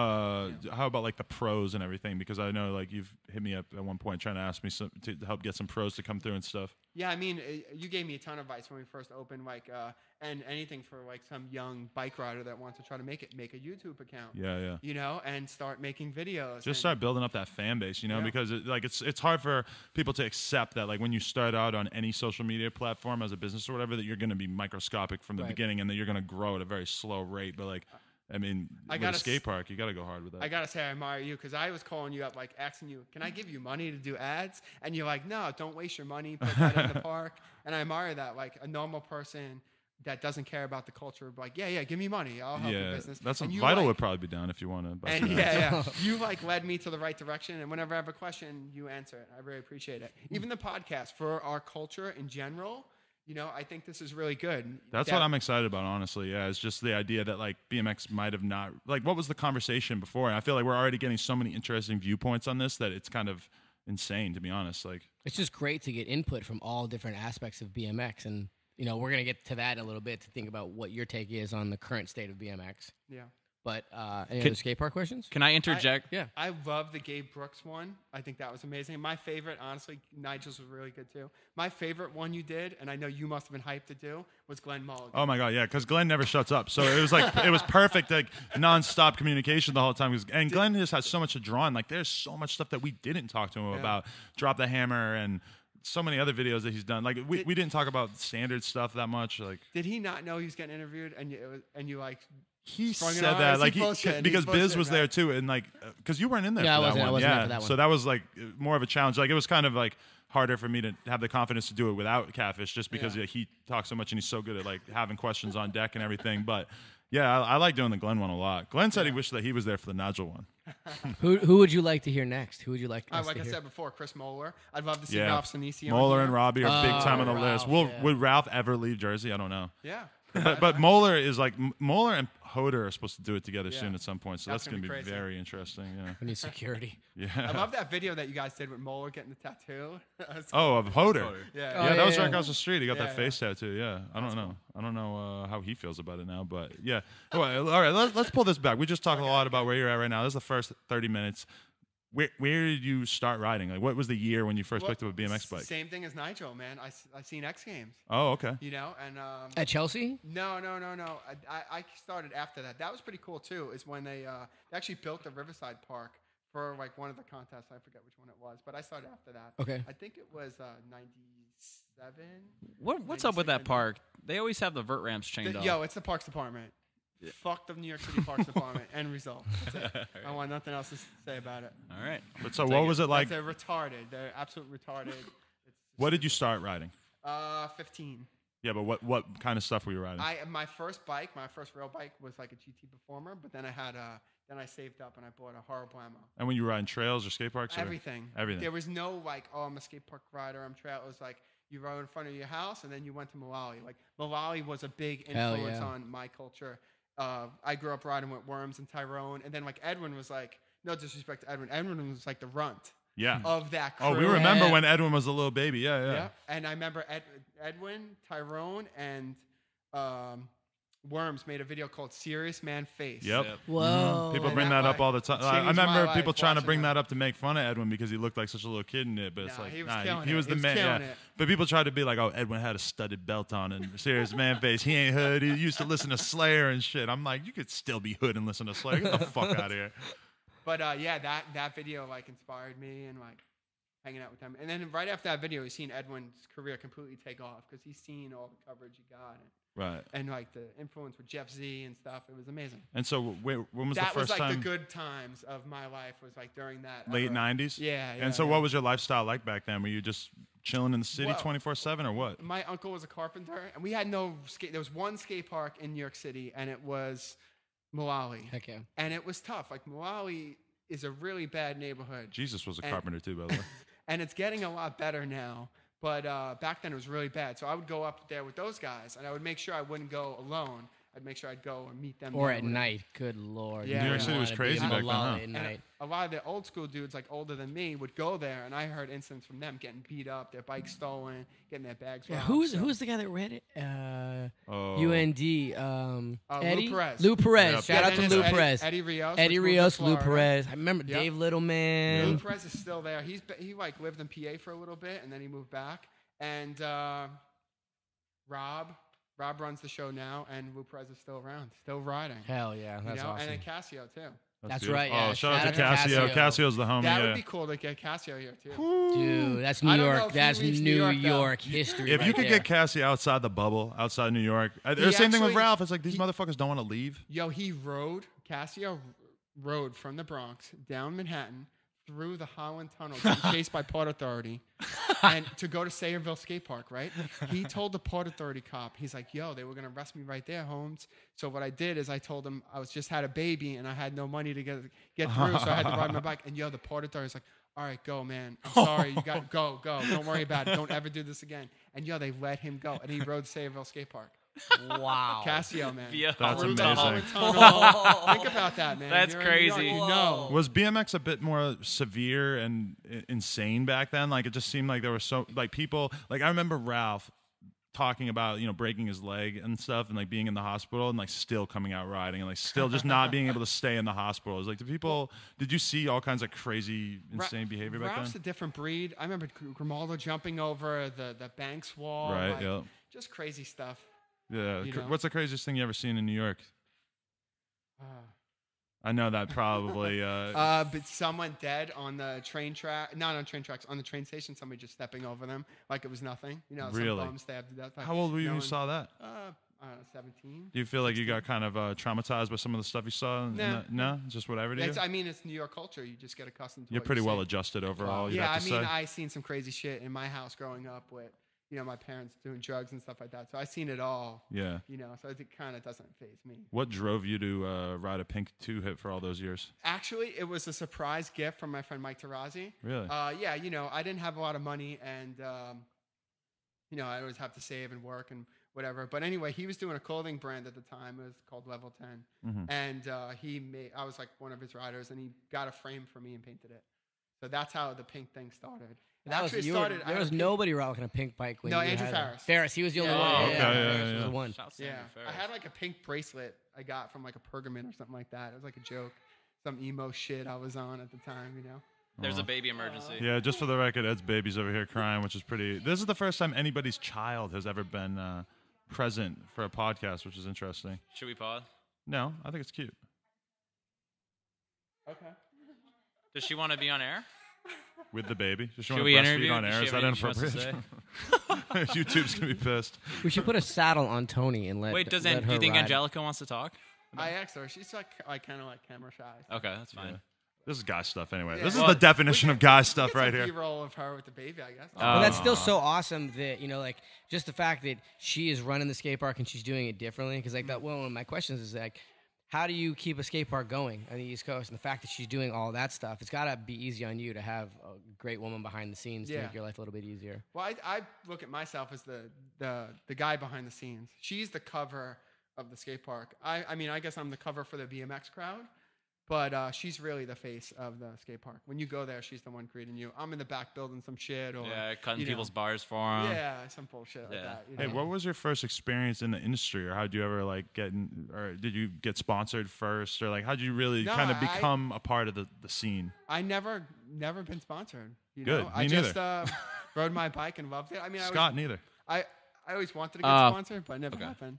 How about like the pros and everything? Because I know like you've hit me up at one point trying to ask me to help get some pros to come through and stuff. Yeah, I mean, you gave me a ton of advice when we first opened, like, and anything for like some young bike rider that wants to try to make a YouTube account. Yeah. You know, and start making videos. Just and- start building up that fan base, Yeah. because it's hard for people to accept that like when you start out on any social media platform as a business or whatever that you're going to be microscopic from the Right. beginning and that you're going to grow at a very slow rate. But like, I mean, I with a gotta skate park, you got to go hard with that. I gotta say, I admire you because I was calling you up, like asking you, "Can I give you money to do ads?" And you're like, "No, don't waste your money. Put that in the park." And I admire that, like a normal person that doesn't care about the culture, like, "Yeah, give me money. I'll help your business." that's And you, Vital like- would probably be down if you want to. buy And some ads. yeah, you like led me to the right direction. And whenever I have a question, you answer it. I really appreciate it. Even the podcast for our culture in general. I think this is really good. That's what I'm excited about, honestly. Yeah, it's just the idea that like BMX might have not like what was the conversation before, and I feel like we're already getting so many interesting viewpoints on this that it's kind of insane, to be honest. Like, It's just great to get input from all different aspects of BMX, and we're gonna get to that in a little bit to think about what your take is on the current state of BMX. Yeah. But any other skate park questions? Can I interject? Yeah. I love the Gabe Brooks one. I think that was amazing. My favorite, honestly, Nigel's was really good too. My favorite one you did, and I know you must have been hyped to do, was Glenn Mulligan. oh my god, yeah, because Glenn never shuts up, so it was like it was perfect, like nonstop communication the whole time. And Glenn just has so much to draw on. Like, there's so much stuff that we didn't talk to him about. Drop the Hammer and so many other videos that he's done. Like, we didn't talk about standard stuff that much. Like, Did he not know he was getting interviewed, and you like? he Sprung it said on? that Is like he bullshitting? because He's Biz bullshitting, was there right? too, and like because you weren't in there. Yeah, for I that wasn't- I one. wasn't yeah. there for that one. So that was like more of a challenge. Like, it was kind of like harder for me to have the confidence to do it without Catfish, just because Yeah. he talks so much and he's so good at like having questions on deck and everything. But yeah, I like doing the Glenn one a lot. Glenn said he wished that he was there for the Nigel one. Who would you like to hear next? Who would you like us Like to I hear? said before, Chris Moeller. I'd love to see Yeah, Ralph Sinisi on Moeller here. and Robbie are big time on the Ralph, list. yeah. Would Ralph ever leave Jersey? I don't know. Yeah. But Moeller is like Moeller and Hoder are supposed to do it together Yeah. soon at some point. So That's that's going gonna to be be crazy. very interesting. Yeah. We need security. I Yeah. love that video that you guys did with Moeller getting the tattoo. Oh, of Hoder. Yeah. Oh, Yeah, that was yeah. right across the street. He got Yeah, that yeah. face tattoo. Yeah, I don't know. I don't know how he feels about it now, but yeah. All right, let's pull this back. We just talked a lot about where you're at right now. This is the first 30 minutes. Where did you start riding? Like, what was the year when you first picked up a BMX bike? Same thing as Nigel, man. I seen X Games, Oh, okay. and At Chelsea? no. I started after that. That was pretty cool too. Is when they actually built the Riverside Park for like one of the contests. I forget which one it was, but I started after that. Okay. I think it was 97. What's up with that park? They always have the vert ramps chained off. Yo, it's the Parks Department. Fuck the New York City Parks Department. End result. That's it. I want nothing else to say about it. All right. But so, what was it like? They're retarded. They're absolute retarded. What did you start riding? 15. Yeah, but what kind of stuff were you riding? My first real bike was like a GT Performer, but then I saved up and I bought a horrible ammo. And when you were riding trails or skate parks? Everything. Everything. There was no like, oh, I'm a skate park rider. I'm trail. It was like you rode in front of your house and then you went to Malawi. Like Malawi was a big influence on my culture. I grew up riding with Worms and Tyrone, and then like Edwin was like, no disrespect to Edwin. Edwin was like the runt. Yeah. Of that crew. Oh, we remember when Edwin was a little baby. Yeah. And I remember Edwin, Tyrone, and Worms made a video called Serious Man Face. Yep. Whoa. People bring that up all the time. I Changed remember my people life trying to watching bring that. that up to make fun of Edwin because he looked like such a little kid in it. But it's like, he was killing he was it. the He was man. killing Yeah. it. But people tried to be like, oh, Edwin had a studded belt on and serious man face. He ain't hood. He used to listen to Slayer and shit. I'm like, you could still be hood and listen to Slayer. Get the fuck out of here. But that video like inspired me and like hanging out with them. And then right after that video, he's seen Edwin's career completely take off because he's seen all the coverage he got. Right. And like the influence with Jeff Z and stuff. It was amazing. And so when was that the first was like time? the good times of my life was like during that Late era. 90s? Yeah. And so what was your lifestyle like back then? Were you just chilling in the city Well, 24/7 or what? My uncle was a carpenter, and we had no skate. There was one skate park in New York City, and it was Malawi. Heck yeah. And it was tough. Like Malawi is a really bad neighborhood. Jesus was a And- carpenter too, by the way. And it's getting a lot better now. But back then it was really bad. So I would go up there with those guys, and I would make sure I wouldn't go alone. I'd make sure I'd go and meet them. Or there at with- night. Good Lord. Yeah, You New York wouldn't City was wanna crazy be in back then, Malawi huh? at And night. a lot of the old school dudes, like older than me, would go there, and I heard incidents from them getting beat up, their bikes stolen, getting their bags Yeah, robbed. who's the guy that read it? Oh. UND. Eddie? Lou Perez. Lou Perez. Yep. Shout out to then Lou there's Perez. Eddie Rios. Eddie which moved to Rios, Lou Florida. Perez. I remember Yep. Dave Lou Littleman. Perez is still there. He like lived in PA for a little bit, and then he moved back. And Rob runs the show now, and Wu Perez is still around, still riding. Hell yeah, that's awesome. And then Casio too. That's beautiful. right, yeah. Oh, shout out to Shout out to Casio. Casio. Cassio's the homie. That yeah. would be cool to get Casio here too. Dude, that's New I don't know York. if he That's reached New New York, though. York history. If right you could there. get Cassie outside the bubble, outside New York, the same thing with actually- Ralph. It's like these motherfuckers don't want to leave. Yo, Casio rode from the Bronx down Manhattan through the Holland Tunnel, getting chased by Port Authority, and to go to Sayreville Skate Park, right? He told the Port Authority cop, he's like, yo, they were going to arrest me right there, Holmes. So what I did is I told him I was just had a baby and I had no money to get through, so I had to ride my bike. And yo, the Port Authority's like, all right, go, man. I'm sorry. You got to go. Don't worry about it. Don't ever do this again. And yo, they let him go. And he rode Sayreville Skate Park. Wow. Casio, man. Via That's Through the amazing. Holland Tunnel. Think about that, man. That's You're in New York, crazy. you know. Was BMX a bit more severe and insane back then? Like it just seemed like there were so like people. Like I remember Ralph talking about breaking his leg and stuff, and like being in the hospital and like still coming out riding and like still just not being able to stay in the hospital. It was like did you see all kinds of crazy insane behavior back Ralph's then? a different breed. I remember Grimaldo jumping over the Banks wall. Right, like, yeah. Just crazy stuff. Yeah. You know? What's the craziest thing you ever seen in New York? Uh, I know that probably. but someone dead on the train track, not on train tracks, on the train station, somebody just stepping over them like it was nothing. Really? Some bum stabbed to death. Like, How old were you no when you one- saw that? I don't know, 17. Do you feel like you got kind of traumatized by some of the stuff you saw? Nah. No, just whatever to you. I mean, it's New York culture. You just get accustomed to You're what pretty you well see. adjusted overall. You'd Yeah, I have to mean, say. I seen some crazy shit in my house growing up with, my parents doing drugs and stuff like that. So I seen it all. Yeah. So it kind of doesn't faze me. What drove you to ride a pink 2-hit for all those years? Actually, it was a surprise gift from my friend Mike Tarazzi. Really? Yeah, I didn't have a lot of money, and I always have to save and work and whatever. But anyway, he was doing a clothing brand at the time. It was called Level 10, and I was like one of his riders, and he got a frame for me and painted it. So that's how the pink thing started. It actually started. There was nobody rocking a pink bike when No, you Andrew had Farris. Farris, he was the only Yeah, one. yeah, okay, yeah, Farris yeah, was yeah. the one. Shouts to Yeah, Andrew Farris. I had like a pink bracelet I got from like a Pergamon or something like that. It was like a joke, some emo shit I was on at the time. There's a baby emergency. Yeah, just for the record, Ed's baby's over here crying, which is pretty. This is the first time anybody's child has ever been present for a podcast, which is interesting. Should we pause? No, I think it's cute. Okay. Does she want to be on air? With the baby. Does she Should want we to interview? breastfeed on Does air? she Is have that anything she wants to inappropriate? YouTube's going to be pissed. We should put a saddle on Tony and let. Wait, do her you think ride. Angelica wants to talk? I asked her. She's like kind of like camera shy. So. Okay, that's fine. This is guy stuff anyway. Yeah. This is Well, the definition of guy stuff right here. B-roll of her with the baby, I guess. But that's still so awesome that, like, just the fact that she is running the skate park and she's doing it differently. Because, like, that one of my questions is, like, how do you keep a skate park going on the East Coast? And the fact that she's doing all that stuff, it's got to be easy on you to have a great woman behind the scenes to make your life a little bit easier. Well, I look at myself as the guy behind the scenes. She's the cover of the skate park. I mean, I guess I'm the cover for the BMX crowd. But she's really the face of the skate park. When you go there, she's the one greeting you. I'm in the back building some shit. Or, cutting people's bars for them. Yeah, some bullshit like that. Hey, what was your first experience in the industry, or how did you ever like get in, or did you get sponsored first, or like how did you really kind of become a part of the scene? I never been sponsored. Good, know? me I neither. just rode my bike and loved it. I mean, Scott neither. I always wanted to get sponsored, but it never happened.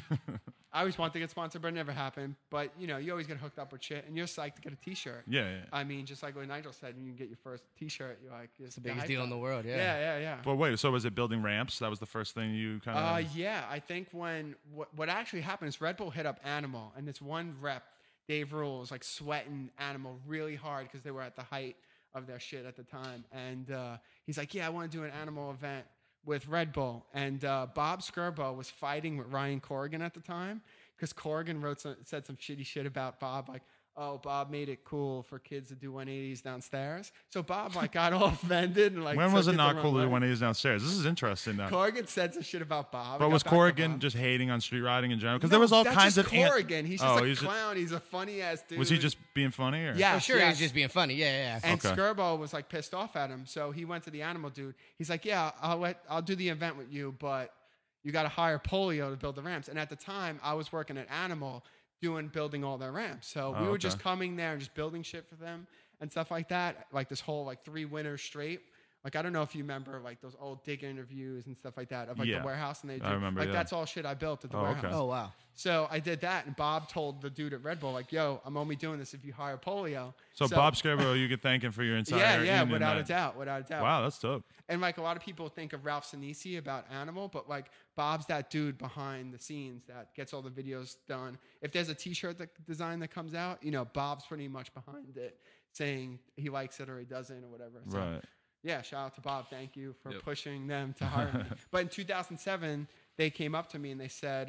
I always wanted to get sponsored, but it never happened. But, you always get hooked up with shit, and you're psyched to get a T-shirt. Yeah. I mean, just like what Nigel said, when you get your first T-shirt, you're like... It's the biggest deal in the world, Yeah. But wait, so was it building ramps? That was the first thing you kind of... Yeah, I think what actually happened is Red Bull hit up Animal, and this one rep, Dave Rule, was like sweating Animal really hard because they were at the height of their shit at the time. And he's like, yeah, I want to do an Animal event with Red Bull. And Bob Skirbo was fighting with Ryan Corrigan at the time because Corrigan said some shitty shit about Bob, like, oh, Bob made it cool for kids to do 180s downstairs. So Bob like got all offended and like. When was it not cool to do 180s downstairs? This is interesting now. Corrigan said some shit about Bob. But was Corrigan just hating on street riding in general? Because there was all kinds of Corrigan. He's just a clown. He's a funny ass dude. Was he just being funny? Or? Yeah, I'm sure he was just being funny. Yeah. And Skirbo was like pissed off at him, so he went to the Animal dude. He's like, yeah, I'll do the event with you, but you got to hire Pollio to build the ramps. And at the time, I was working at Animal building all their ramps. So we were just coming there and just building shit for them and stuff like that. Like this whole like 3 winters straight. Like I don't know if you remember like those old dig interviews and stuff like that of like the warehouse, and they do. I remember, like that's all shit I built at the warehouse. Oh wow. So I did that, and Bob told the dude at Red Bull, like, yo, I'm only doing this if you hire Pollio. So Bob Scarborough, you could thank him for your entire Yeah, without a doubt. Wow, that's dope. And like a lot of people think of Ralph Sinisi about Animal, but like Bob's that dude behind the scenes that gets all the videos done. If there's a T-shirt design that comes out, Bob's pretty much behind it, saying he likes it or he doesn't or whatever. So, right. Yeah, shout out to Bob. Thank you for pushing them to hire me. But in 2007, they came up to me and they said,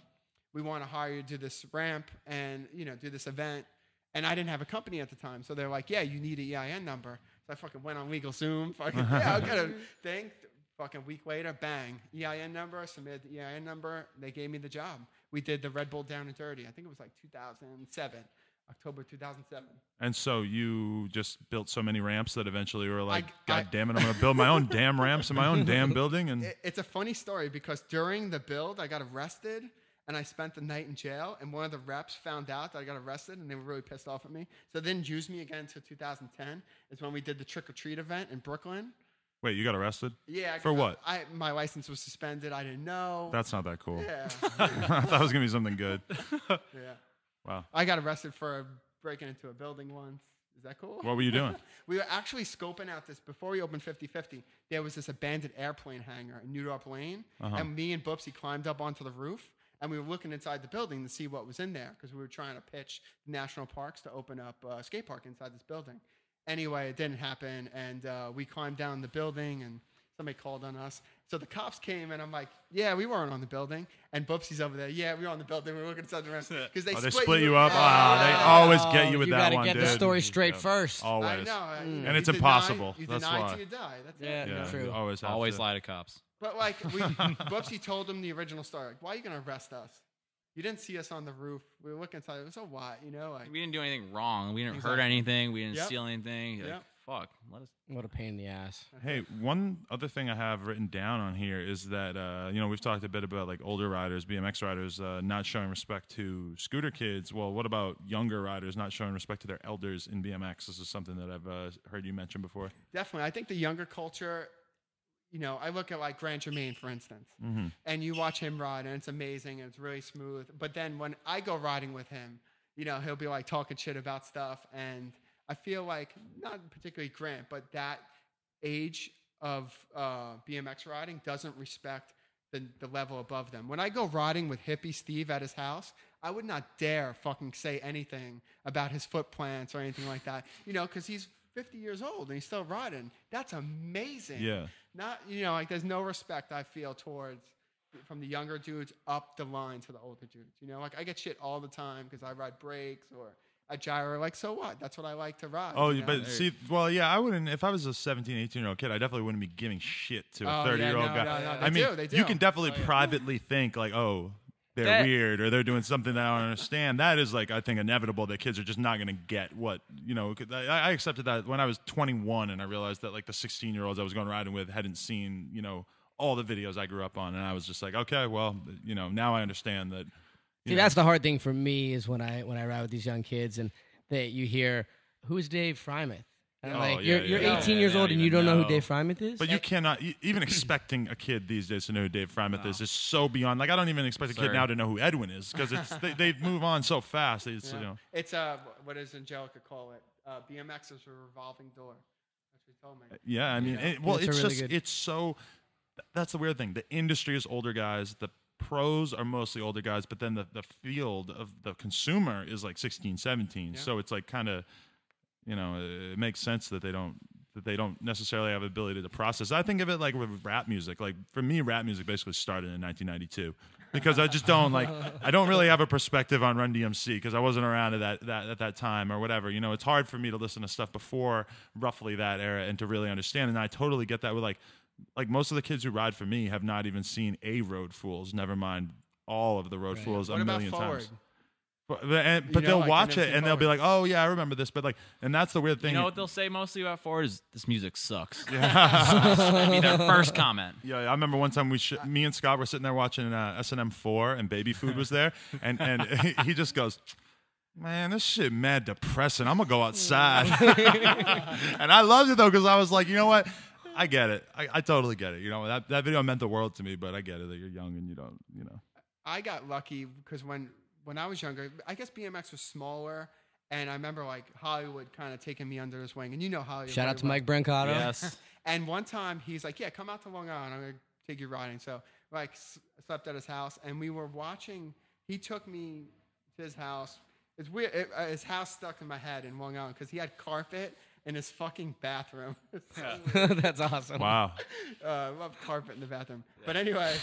we want to hire you to do this ramp and, do this event. And I didn't have a company at the time. So they're like, yeah, you need an EIN number. So I fucking went on LegalZoom. I'll get a thing. Fucking week later, bang, EIN number, submitted the EIN number. They gave me the job. We did the Red Bull Down and Dirty. I think it was like 2007. October 2007. And so you just built so many ramps that eventually you were like, God damn it, I'm going to build my own damn ramps in my own damn building. And it's a funny story because during the build, I got arrested and I spent the night in jail. And one of the reps found out that I got arrested and they were really pissed off at me. So they didn't use me again until 2010 is when we did the Trick or Treat event in Brooklyn. Wait, you got arrested? Yeah. For what? My license was suspended. I didn't know. That's not that cool. Yeah. I thought it was going to be something good. Yeah. Wow. I got arrested for breaking into a building once. Is that cool? What were you doing? We were actually scoping out this, before we opened 50/50, there was this abandoned airplane hangar in New York Lane. And me and Boopsy climbed up onto the roof and we were looking inside the building to see what was in there because we were trying to pitch national parks to open up a skate park inside this building. Anyway, it didn't happen. And we climbed down the building and somebody called on us. So the cops came, and I'm like, yeah, we weren't on the building. And Boopsy's over there. Yeah, we were on the building. We were looking inside the rest. Because they split you up. They always get you with that one, You got to get the story straight first. Always. I know. And it's impossible. You That's deny why. till you die. That's Yeah, it. true. Always lie to cops. But like, Boopsy told him the original story. Like, why are you going to arrest us? You didn't see us on the roof. We were looking inside. So what? Like, we didn't do anything wrong. We didn't hurt anything. We didn't steal anything. Like, fuck. What a pain in the ass. Hey, one other thing I have written down on here is that, we've talked a bit about like older riders, BMX riders, not showing respect to scooter kids. Well, what about younger riders not showing respect to their elders in BMX? This is something that I've heard you mention before. Definitely. I think the younger culture, I look at like Grant Germain, for instance, and you watch him ride and it's amazing and it's really smooth. But then when I go riding with him, he'll be like talking shit about stuff. And I feel like, not particularly Grant, but that age of BMX riding doesn't respect the level above them. When I go riding with Hippie Steve at his house, I would not dare fucking say anything about his foot plants or anything like that. Because he's 50 years old and he's still riding. That's amazing. Yeah. Not, like there's no respect I feel towards from the younger dudes up the line to the older dudes. Like I get shit all the time because I ride brakes or a gyro. Like, so what? That's what I like to ride. Oh, but see, well, yeah, I wouldn't. If I was a 17, 18-year-old kid, I definitely wouldn't be giving shit to a 30-year-old guy. No, I mean, they do. you can definitely privately think like, oh, they're weird or they're doing something that I don't understand. That is like, I think, inevitable that kids are just not going to get what, I accepted that when I was 21 and I realized that like the 16-year-olds I was going riding with hadn't seen, all the videos I grew up on. And I was just like, okay, well, now I understand that. See, that's the hard thing for me is when I ride with these young kids and you hear, who's Dave Frymouth? And I'm like, you're 18 years old and you don't know who Dave Frymouth is? But you cannot, even expecting a kid these days to know who Dave Frymouth is so beyond. Like, I don't even expect a kid now to know who Edwin is because they move on so fast. It's, It's, what does Angelica call it? BMX is a revolving door. That's what he told me. Yeah, I mean, it's so, that's the weird thing. The industry is older guys. The pros are mostly older guys, but then the field of the consumer is like 16, 17. Yeah. So it's like kind of, it makes sense that they don't necessarily have ability to process. I think of it like with rap music. Like for me, rap music basically started in 1992 because I just don't I don't really have a perspective on Run DMC because I wasn't around at that time or whatever. It's hard for me to listen to stuff before roughly that era and to really understand. And I totally get that with like most of the kids who ride for me have not even seen a Road Fools, never mind all of the Road Fools a million times. But they'll watch it and they'll be like, "Oh yeah, I remember this." But and that's the weird thing. You know what they'll say mostly about Forward is this music sucks. That'd be their first comment. Yeah, I remember one time me and Scott were sitting there watching S&M 4 and Baby Food was there, and he just goes, "Man, this shit mad depressing. I'm gonna go outside." And I loved it though because I was like, you know what? I get it. I totally get it. That video meant the world to me, but I get it that you're young and you don't. I got lucky because when I was younger, I guess BMX was smaller, and I remember like Hollywood kind of taking me under his wing, and Hollywood. Shout out to Mike Brancato. Yes. And one time he's like, "Yeah, come out to Long Island. I'm gonna take you riding." So slept at his house, and we were watching. He took me to his house. It's weird. His house stuck in my head in Long Island because he had carpet in his fucking bathroom. So that's awesome. Wow. I love carpet in the bathroom. But anyway.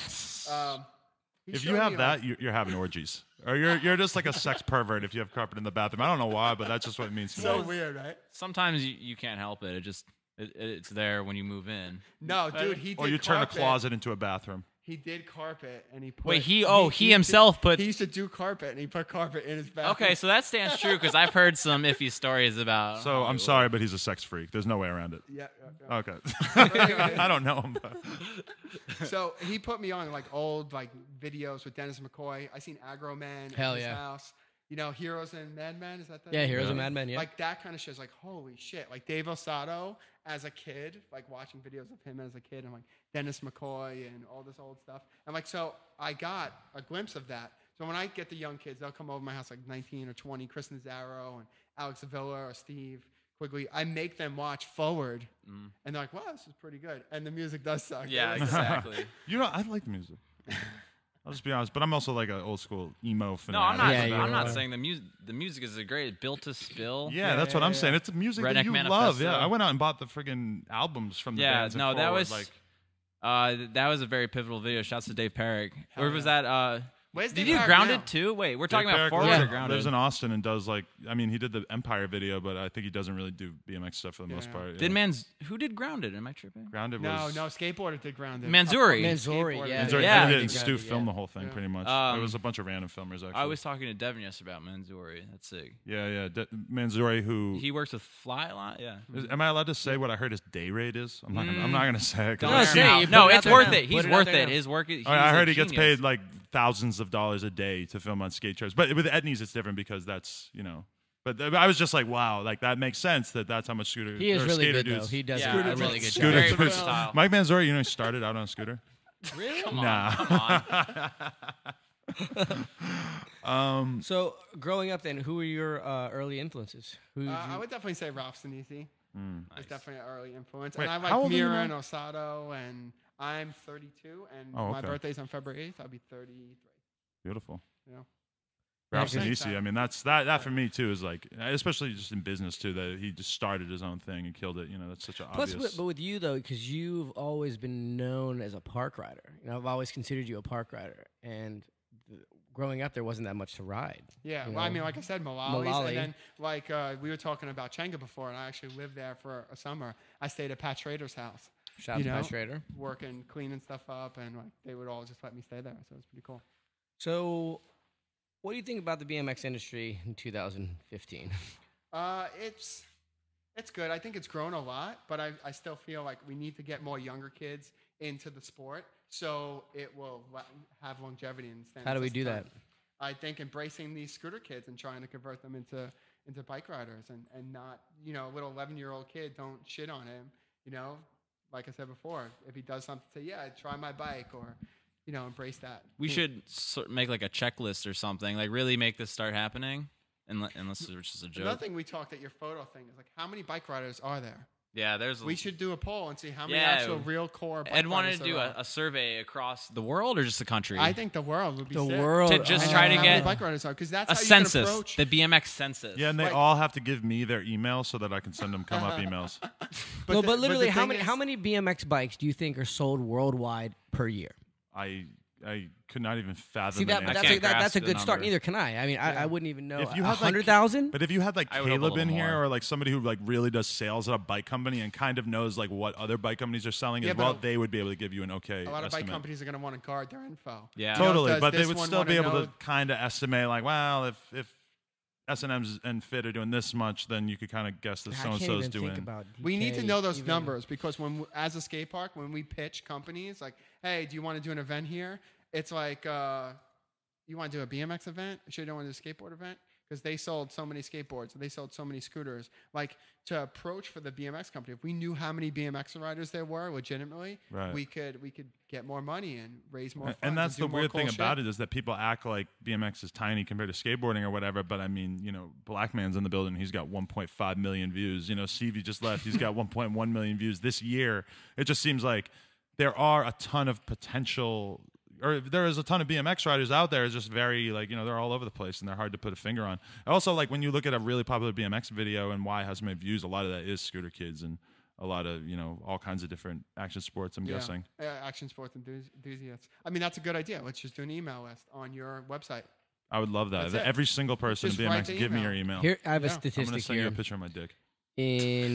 If you have that, you're having orgies, or you're just like a sex pervert if you have carpet in the bathroom. I don't know why, but that's just what it means. So weird, right? Sometimes you can't help it. It's there when you move in. No, dude, he did. Or you carpet. turn a closet into a bathroom. He did carpet, and he put. Wait, he himself put. He used to do carpet, and he put carpet in his bathroom. Okay, so that stands true because I've heard some iffy stories about. So I'm sorry, but he's a sex freak. There's no way around it. Yeah. Okay. I don't know him. But. So he put me on like old videos with Dennis McCoy. I seen Aggro Man in his house. Heroes and Madmen. Is that the Yeah, Heroes and Madmen. Yeah. Like that kind of shit is like holy shit. Like Dave Osato as a kid, like watching videos of him as a kid, and like Dennis McCoy and all this old stuff. And so I got a glimpse of that. So when I get the young kids, they'll come over my house like 19 or 20, Chris Nazzaro and Alex Avila or Steve Quigley. I make them watch Forward, and they're like, "Wow, this is pretty good." And the music does suck. Yeah, exactly. I like the music. I'll just be honest, but I'm also like an old school emo fanatic. No, I'm not. Yeah, I'm not saying the music. The music is a great Built to Spill. Yeah, that's what I'm saying. It's the music Redneck that you Manifesto. love. Yeah, I went out and bought the friggin' albums from the bands. No, that Forward, was that was a very pivotal video. Shouts to Dave Perrick. Or was that? Where's Did Dave you Perrick Grounded now? too? Wait, we're talking Dave about Perrick Forward or Grounded? lives in Austin and does he did the Empire video, but I think he doesn't really do BMX stuff for the most part. Yeah. Who did Grounded? Am I tripping? Grounded No, was Skateboarder did Grounded. Manzuri. Manzuri, yeah. Manzuri Yeah. did it, and Stu filmed the whole thing pretty much. Um, There was a bunch of random filmers actually. I was talking to Devin yesterday about Manzuri. That's sick. Yeah. Manzuri, who He works with Fly a lot. Yeah. am I allowed to say what I heard his day rate is? I'm not gonna say it. 'cause Don't I No, see- say it. You No, put it it's out worth there it. now. He's Put it out worth there it. now. His work. He's I heard he gets genius. paid like thousands of dollars a day to film on skate shows. But with Etnies, it's different because that's But I was just like, wow, like that makes sense that's how much scooter. He is or really skater good, though. dudes. He does Yeah, a really good Scooter job. Very dudes. versatile. Mike Manzuri, he started out on a scooter. Really? Come Nah. Come on. So, growing up then, who were your early influences? Who did I you... would definitely say Ralph Sinisi. It's definitely an early influence. Wait, and I how like old are you Mira and now? Osato, and I'm 32, and Oh, my okay. birthday's on February 8th. I'll be 33. Beautiful. Ralph Yeah, 'cause- Sinisi, I mean, that for me too is like, especially just in business too, that he just started his own thing and killed it. You know, that's such an Plus, obvious. but with you though, because you've always been known as a park rider. You know, I've always considered you a park rider, and growing up, there wasn't that much to ride. Yeah, you well, I know? mean, like I said, Malali's, Malali. and then like we were talking about Chenga before, and I actually lived there for a summer. I stayed at Pat Schrader's house. Shout out you to know, Pat Schrader. working, cleaning stuff up, and like they would all just let me stay there, so it was pretty cool. So, what do you think about the BMX industry in 2015? It's good. I think it's grown a lot, but I still feel like we need to get more younger kids into the sport so it will have longevity and stand. How do the we test do of that? time. I think embracing these scooter kids and trying to convert them into bike riders and not, you know, a little 11-year-old kid, don't shit on him, you know, like I said before, if he does something, say, yeah, try my bike, or, you know, embrace that. We should make like a checklist or something, like really make this start happening. Unless it's just a joke. Another thing we talked at your photo thing is like, how many bike riders are there? Yeah, there's. We should do a poll and see how many Yeah. actual real core bike Ed wanted riders to do there are. a survey across the world or just the country. I think the world would be The sick. world. To just And try to how many get bike riders are, because that's a how you census, can approach. the BMX census. Yeah, and they Like- all have to give me their email so that I can send them come up emails. But literally, the how thing many is- how many BMX bikes do you think are sold worldwide per year? I could not even fathom. See the that, but answer. can't that's a grasp good the start. number. Neither can I. I mean, I wouldn't even know. If you had, like, 100,000. But if you had like I would hope a Caleb in little here, more. or like somebody who like really does sales at a bike company and kind of knows like what other bike companies are selling Yeah, as well, but they would be able to give you an okay a lot of estimate. bike companies are going to want to guard their info. Yeah. You know, Totally, does but they this would one still be wanna able know- to kind of estimate like, well, if S&M's and Fit are doing this much, then you could kind of guess that I so can't and even so's think doing. about We need to DK know those even. numbers, because as a skate park, when we pitch companies, like, hey, do you want to do an event here? It's like, you want to do a BMX event? Sure, you don't want to do a skateboard event? Because they sold so many skateboards, they sold so many scooters. Like, to approach for the BMX company, if we knew how many BMX riders there were legitimately, Right. we could get more money and raise more funds. And that's do the more weird cool thing about shit. it is that people act like BMX is tiny compared to skateboarding or whatever. But I mean, you know, Black Man's in the building. He's got 1.5 million views. You know, Stevie just left. He's got 1.1 million views this year. It just seems like there are a ton of potential, or there is a ton of BMX riders out there. It's just very like, you know, they're all over the place and they're hard to put a finger on. Also, like when you look at a really popular BMX video and why it has so many views, a lot of that is scooter kids and a lot of, you know, all kinds of different action sports, I'm guessing. Yeah, action sports enthusiasts. I mean, that's a good idea. Let's just do an email list on your website. I would love that. That's it. Every single person Just in write BMX, the give me email. your email. Here, I have a Yeah. I'm going to statistic send you a here. picture of my dick. In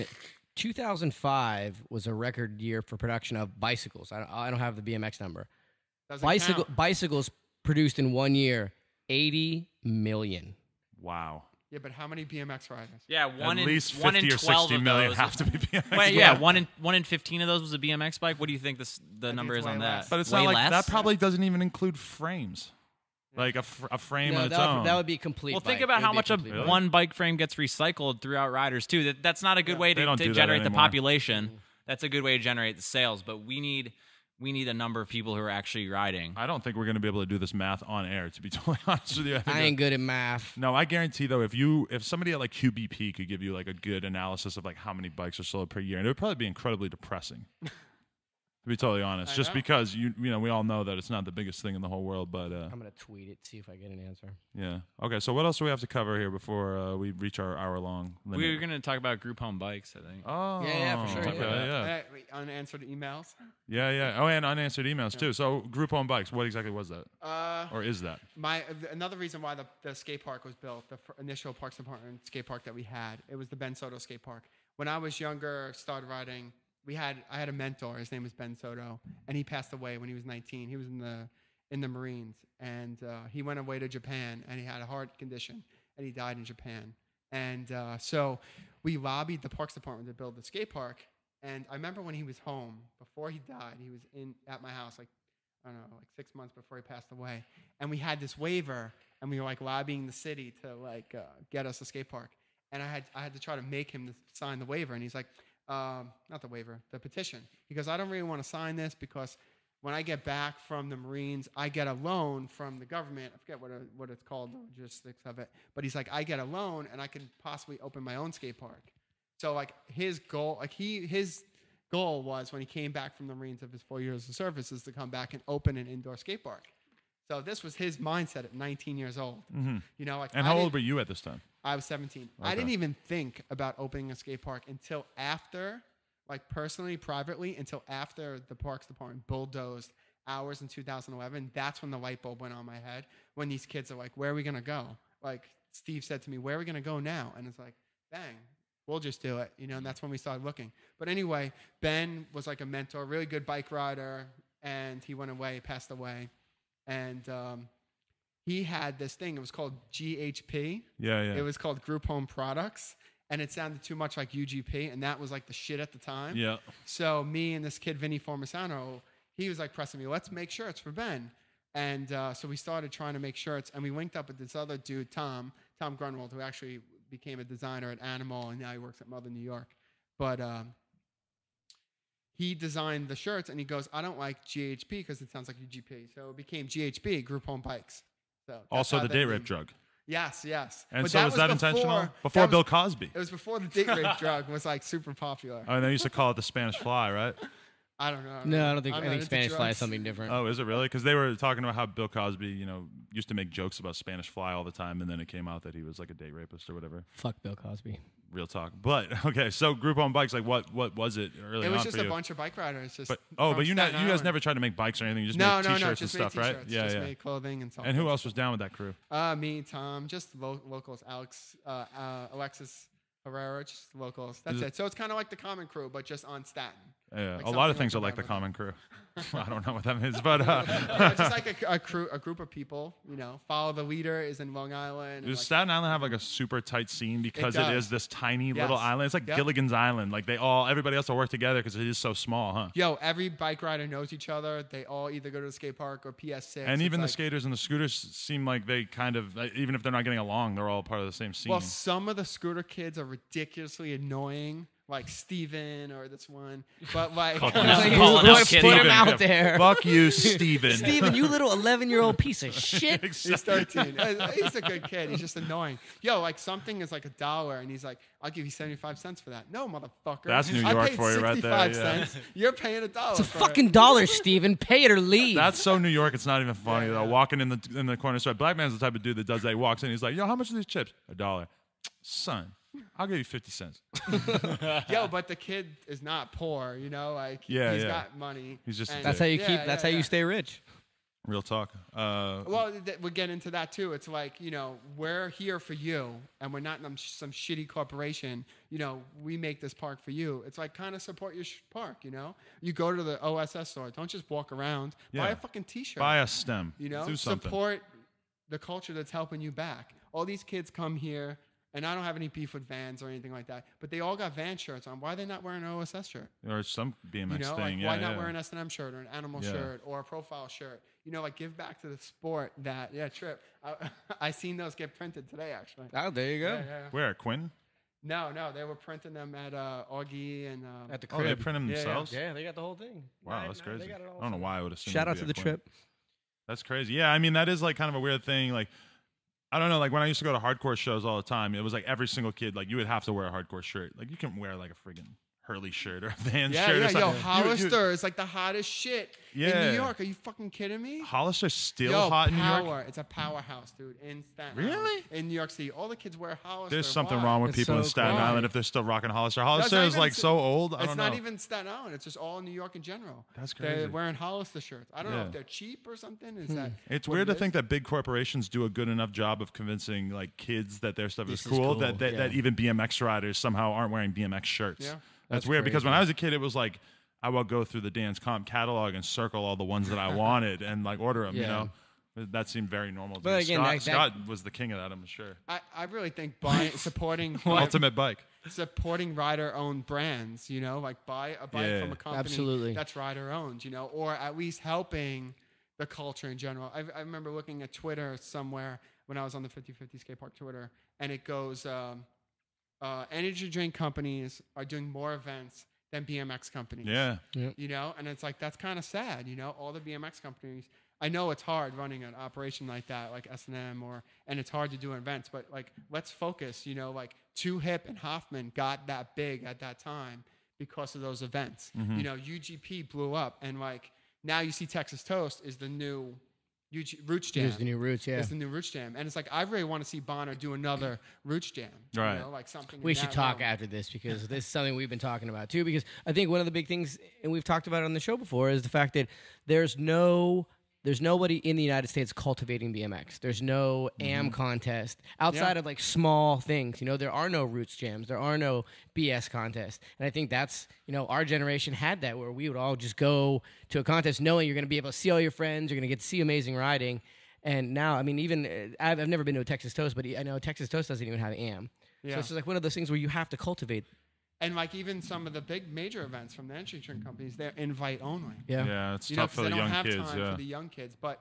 2005 was a record year for production of bicycles. I don't have the BMX number. Doesn't count. Bicycles produced in 1 year, 80 million. Wow. Yeah, but how many BMX riders? Yeah, At one least in 12 50 or 60 of million those. have to be BMX. Wait, yeah, one in 15 of those was a BMX bike. What do you think the number it's is on way that? less. But it's Way not like less? that probably doesn't even include frames. Like a frame No, on its that own. would be complete. Well, think bike. about It how would be much complete of bike. one bike frame gets recycled throughout riders too. That's not a good way they to don't do that generate the anymore. population. That's a good way to generate the sales. But we need a number of people who are actually riding. I don't think we're going to be able to do this math on air, to be totally honest with you. I ain't good at math. No, I guarantee though, if somebody at like QBP could give you like a good analysis of like how many bikes are sold per year, and it would probably be incredibly depressing. To be totally honest, I just know. because you know we all know that it's not the biggest thing in the whole world, but I'm gonna tweet it, see if I get an answer. yeah. Okay, so what else do we have to cover here before we reach our hour-long limit? We were going to talk about group home bikes, I think. Oh, Yeah, for sure, Okay, yeah. yeah. Unanswered emails. Yeah. Oh, and unanswered emails too. So, group owned bikes. What exactly was that, or is that? Another reason why the skate park was built, the initial Parks Department skate park that we had, it was the Ben Soto skate park. When I was younger, started riding, I had a mentor. His name was Ben Soto, and he passed away when he was 19. He was in the Marines, and he went away to Japan, and he had a heart condition, and he died in Japan. And so we lobbied the Parks Department to build the skate park. And I remember when he was home before he died, he was at my house like 6 months before he passed away, and we had this waiver, and we were like lobbying the city to like get us a skate park. And I had to try to make him to sign the waiver, and he's like, not the waiver, the petition. He goes, I don't really want to sign this because when I get back from the Marines, I get a loan from the government. I forget what it's called, the logistics of it. But he's like, I get a loan, and I can possibly open my own skate park. So like his goal was when he came back from the Marines of his 4 years of service is to come back and open an indoor skate park. So this was his mindset at 19 years old. You know, like, And how old were you at this time? I was 17. Okay. I didn't even think about opening a skate park until after, like personally, privately, until after the Parks Department bulldozed ours in 2011. That's when the light bulb went on my head. When these kids are like, where are we going to go? Like Steve said to me, where are we going to go now? And it's like, bang, we'll just do it. You know, and that's when we started looking. But anyway, Ben was like a mentor, really good bike rider. And he went away, passed away. And he had this thing. It was called GHP. Yeah. It was called Group Home Products. And it sounded too much like UGP. And that was like the shit at the time. Yeah. So me and this kid, Vinny Formasano, he was like pressing me, let's make shirts for Ben. And so we started trying to make shirts. And we linked up with this other dude, Tom Grunwald, who actually became a designer at Animal. And now he works at Mother New York. But he designed the shirts, and he goes, I don't like GHP because it sounds like UGP. So it became GHB, Group Home Bikes. So that's Also how the that date name- rape drug. Yes. And But so was that intentional? Before that Bill was- Cosby. It was before the date rape drug was like super popular. Oh, and they used to call it the Spanish fly, right? I don't know. No, I don't think. I'm I not think into Spanish fly is drugs. something different. Oh, is it really? Because they were talking about how Bill Cosby, you know, used to make jokes about Spanish fly all the time, and then it came out that he was like a date rapist or whatever. Fuck Bill Cosby. Real talk. But okay, so Group Home Bikes, like what was it early It was on just for a you? bunch of bike riders. Just But from you Staten guys Island. never tried to make bikes or anything. You just No, made no, t-shirts no. and Just stuff, made right? t-shirts. Yeah, Just yeah. made clothing and stuff. And who else was down with that crew? Me, Tom, just locals. Alex, Alexis Herrera, just locals. That's it. So it's kind of like the Common Crew, but just on Staten. Yeah, Like a lot of something things like are like the that. common crew. I don't know what that means, but Just like a group of people. You know, Follow the Leader is in Long Island. and does like- Staten Island have like a super tight scene because it does. is this tiny Yes. little island? It's like Yep. Gilligan's Island. Like everybody has to work together because it is so small, huh? Yo, every bike rider knows each other. They all either go to the skate park or PS6. And even the It's like- skaters and the scooters seem like they kind of, even if they're not getting along, they're all part of the same scene. Well, some of the scooter kids are ridiculously annoying, like Steven or this one. But like, Fuck you, Like, calling out put kids. him Steven. out there. Fuck you, Steven. Steven, you little 11-year-old piece of shit. he's 13. He's a good kid. He's just annoying. Yo, like something is like $1, and he's like, "I'll give you 75 cents for that." No, motherfucker. That's New I York paid for you right there, 65 yeah. cents. You're paying $1. It's a fucking $1, Steven. Pay it or leave. That's so New York. It's not even funny Yeah, though. yeah. Walking in the corner store, black man's the type of dude that does that. He walks in, he's like, "Yo, how much are these chips?" $1. Son, I'll give you 50 cents. Yo, but the kid is not poor. You know, like Yeah, he's yeah. got money. He's just a and- That's how you Yeah, keep. yeah, That's how you yeah. stay rich. Real talk. Well, we'll get into that too. It's like, you know, we're here for you, and we're not some shitty corporation. You know, we make this park for you. It's like kind of support your park, you know? You go to the OSS store. Don't just walk around. Buy Yeah. a fucking T-shirt. Buy a stem. You know? Do something. Support the culture that's helping you back. All these kids come here, and I don't have any beef with Vans or anything like that, but they all got Van shirts on. Why are they not wearing an OSS shirt? Or some BMX You know, thing. like why yeah, not yeah. wear an S&M shirt or an Animal Yeah. shirt or a Profile shirt? You know, like give back to the sport that, Trip. I seen those get printed today, actually. Oh, there you go. Yeah. Where? Quinn? No, they were printing them at Augie and At the Oh, they crib. print them Yeah, yeah. themselves? Yeah, they got the whole thing. Wow, Nah, that's nah, crazy. they got it all I don't know set why I up. would assume. Shout it'd out be to at the Quinn. trip. That's crazy. Yeah, I mean, that is like kind of a weird thing. Like, I don't know. Like when I used to go to hardcore shows all the time, it was like every single kid, like you would have to wear a hardcore shirt. Like you can wear like a friggin' Hurley shirt or a Vans Yeah, shirt or yo, something. Hollister is like the hottest shit in Yeah. New York. Are you fucking kidding me? Hollister's still Yo, hot in New power. York. It's a powerhouse, dude. In Staten Really? Island. In New York City. All the kids wear Hollister. There's something Why? wrong with It's people in so Staten crazy. Island if they're still rocking Hollister. That's Hollister not is even like s- so old. I It's don't not know. even Staten Island. It's just all New York in general. That's crazy. They're wearing Hollister shirts. I don't know Yeah. if they're cheap or something. Is that? It's what weird it to think is? that big corporations do a good enough job of convincing like kids that their stuff is This is cool, cool, that yeah. that even BMX riders somehow aren't wearing BMX shirts. Yeah. That's That's weird because when crazy. I was a kid, it was like I would go through the Dance Comp catalog and circle all the ones that I wanted and like order them. You Yeah. know, that seemed very normal. To But me. again, Scott, that- Scott was the king of that. I'm sure. I really think supporting Ultimate bike. supporting rider-owned brands, you know, like buy a bike Yeah. from a company Absolutely. that's rider-owned, you know, or at least helping the culture in general. I remember looking at Twitter somewhere when I was on the 50/50 Skate Park Twitter, and it goes, energy drink companies are doing more events than BMX companies. Yeah. You know, and it's like, that's kind of sad, you know, all the BMX companies. I know it's hard running an operation like that, like S&M, and it's hard to do events, but like, let's focus, you know, like Two Hip and Hoffman got that big at that time because of those events. Mm-hmm. You know, UGP blew up, and like now you see Texas Toast is the new Roots Jam. Here's the new Roots, yeah. It's the new Roots Jam. And it's like, I really want to see Bonner do another Roots Jam. Right. You know, like something. We in should that talk realm. after this because this is something we've been talking about too. Because I think one of the big things, and we've talked about it on the show before, is the fact that there's nobody in the United States cultivating BMX. There's no AM contest outside of like small things. You know, there are no Roots Jams. There are no BS contests. And I think that's, you know, our generation had that where we would all just go to a contest knowing you're going to be able to see all your friends. You're going to get to see amazing riding. And now, I mean, even I've never been to a Texas Toast, but I know Texas Toast doesn't even have AM. Yeah. So it's just like one of those things where you have to cultivate. And like even some of the big major events from the entry string companies, they're invite only. Yeah, it's You know, tough 'cause for they the don't young have kids. time Yeah. for the young kids. But